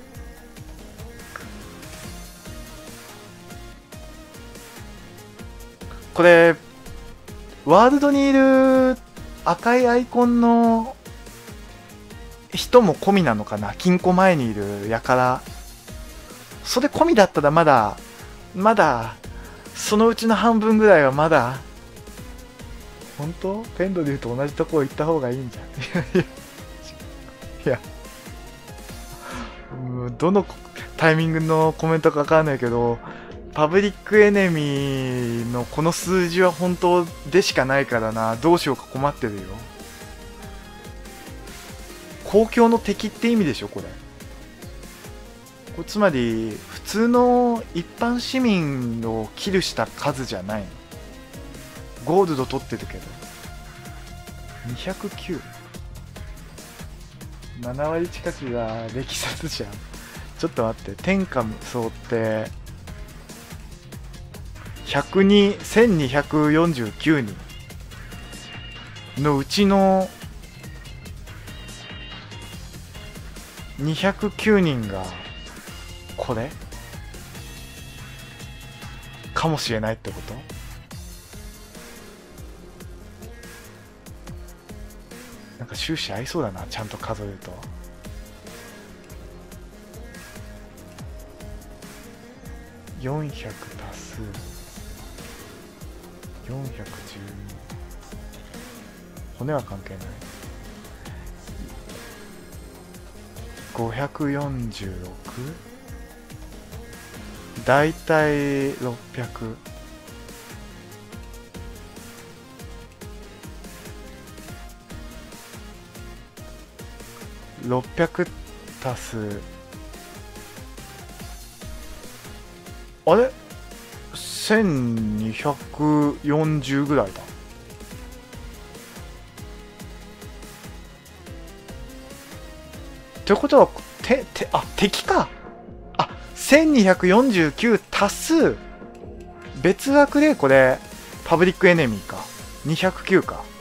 これワールドにいる赤いアイコンの人も込みなのかな。金庫前にいるやから、それ込みだったらまだまだそのうちの半分ぐらいはまだ。本当ペンドで言うと同じところ行った方がいいんじゃん。いやうんどのタイミングのコメントか分かんないけど、パブリックエネミーのこの数字は本当でしかないからな。どうしようか困ってるよ。公共の敵って意味でしょこれ。これつまり普通の一般市民をキルした数じゃないの。ゴールド取ってるけどにひゃくきゅう、ななわり近くが歴殺じゃん。ちょっと待って、天下無双ってひゃくに、せんにひゃくよんじゅうきゅうにんのうちのにひゃくきゅうにんがこれかもしれないってこと？ か終始合いそうだな、ちゃんと数えると。よんひゃく足すよんひゃくじゅうに、骨は関係ない。ごひゃくよんじゅうろく、だいたいろっぴゃく。ろっぴゃく足す、あれせんにひゃくよんじゅうぐらいだ。ってことは、て、て、あ、敵か。あ、せんにひゃくよんじゅうきゅう足す、別枠でこれ、パブリックエネミーか。にひゃくきゅうか。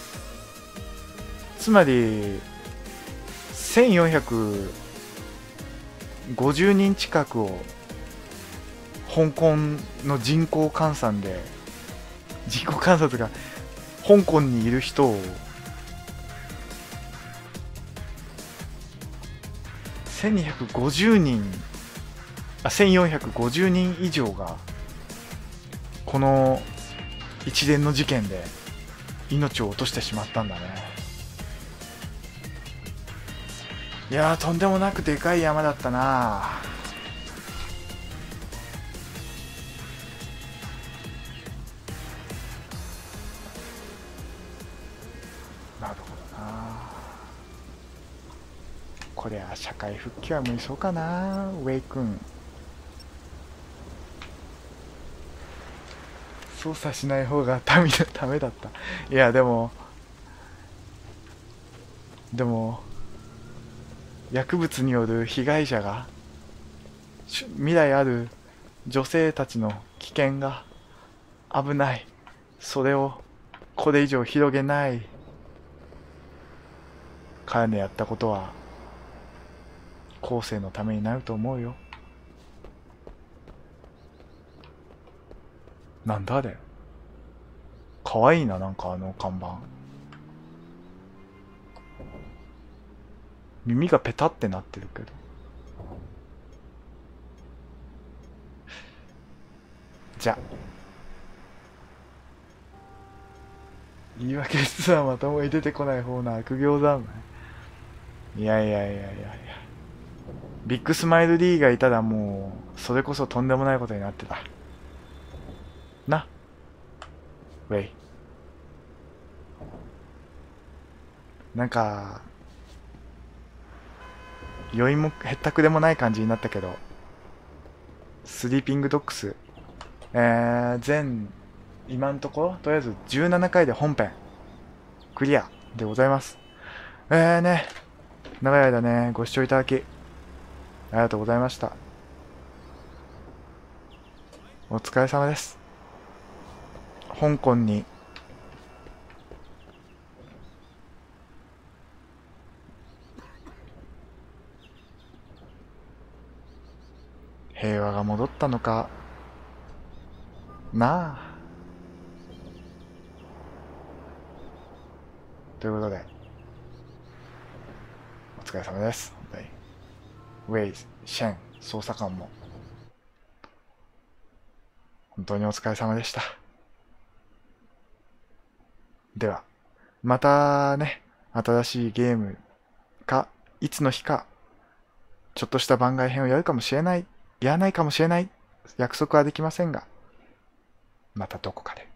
つまり、せんよんひゃくごじゅうにん近くを、香港の人口換算で、人口換算とか、香港にいる人を、せんにひゃくごじゅうにん、あ、せんよんひゃくごじゅうにん以上が、この一連の事件で命を落としてしまったんだね。いやー、とんでもなくでかい山だったな。なるほどな。こりゃ社会復帰は無理そうかな、ウェイ君。操作しない方がダメだ、ダメだった。いや、でも、でも、薬物による被害者が、未来ある女性たちの危険が危ない。それをこれ以上広げない。彼のやったことは後世のためになると思うよ。なんだあれ、かわいいな、なんかあの看板。耳がペタってなってるけど。じゃ言い訳すらまともに出てこない方の悪行だね。いやいやいやいやいや、ビッグスマイル D がいたらもうそれこそとんでもないことになってたな。ウェイ、なんか余韻もへったくでもない感じになったけど、スリーピングドッグス、えー、全今のところとりあえずじゅうななかいで本編クリアでございます。えーね、長い間ねご視聴いただきありがとうございました。お疲れ様です。香港に平和が戻ったのかなあ。ということでお疲れ様です。本当にウェイ、シェン捜査官も本当にお疲れ様でした。ではまたね、新しいゲームかいつの日かちょっとした番外編をやるかもしれない、やらないかもしれない、約束はできませんが、またどこかで。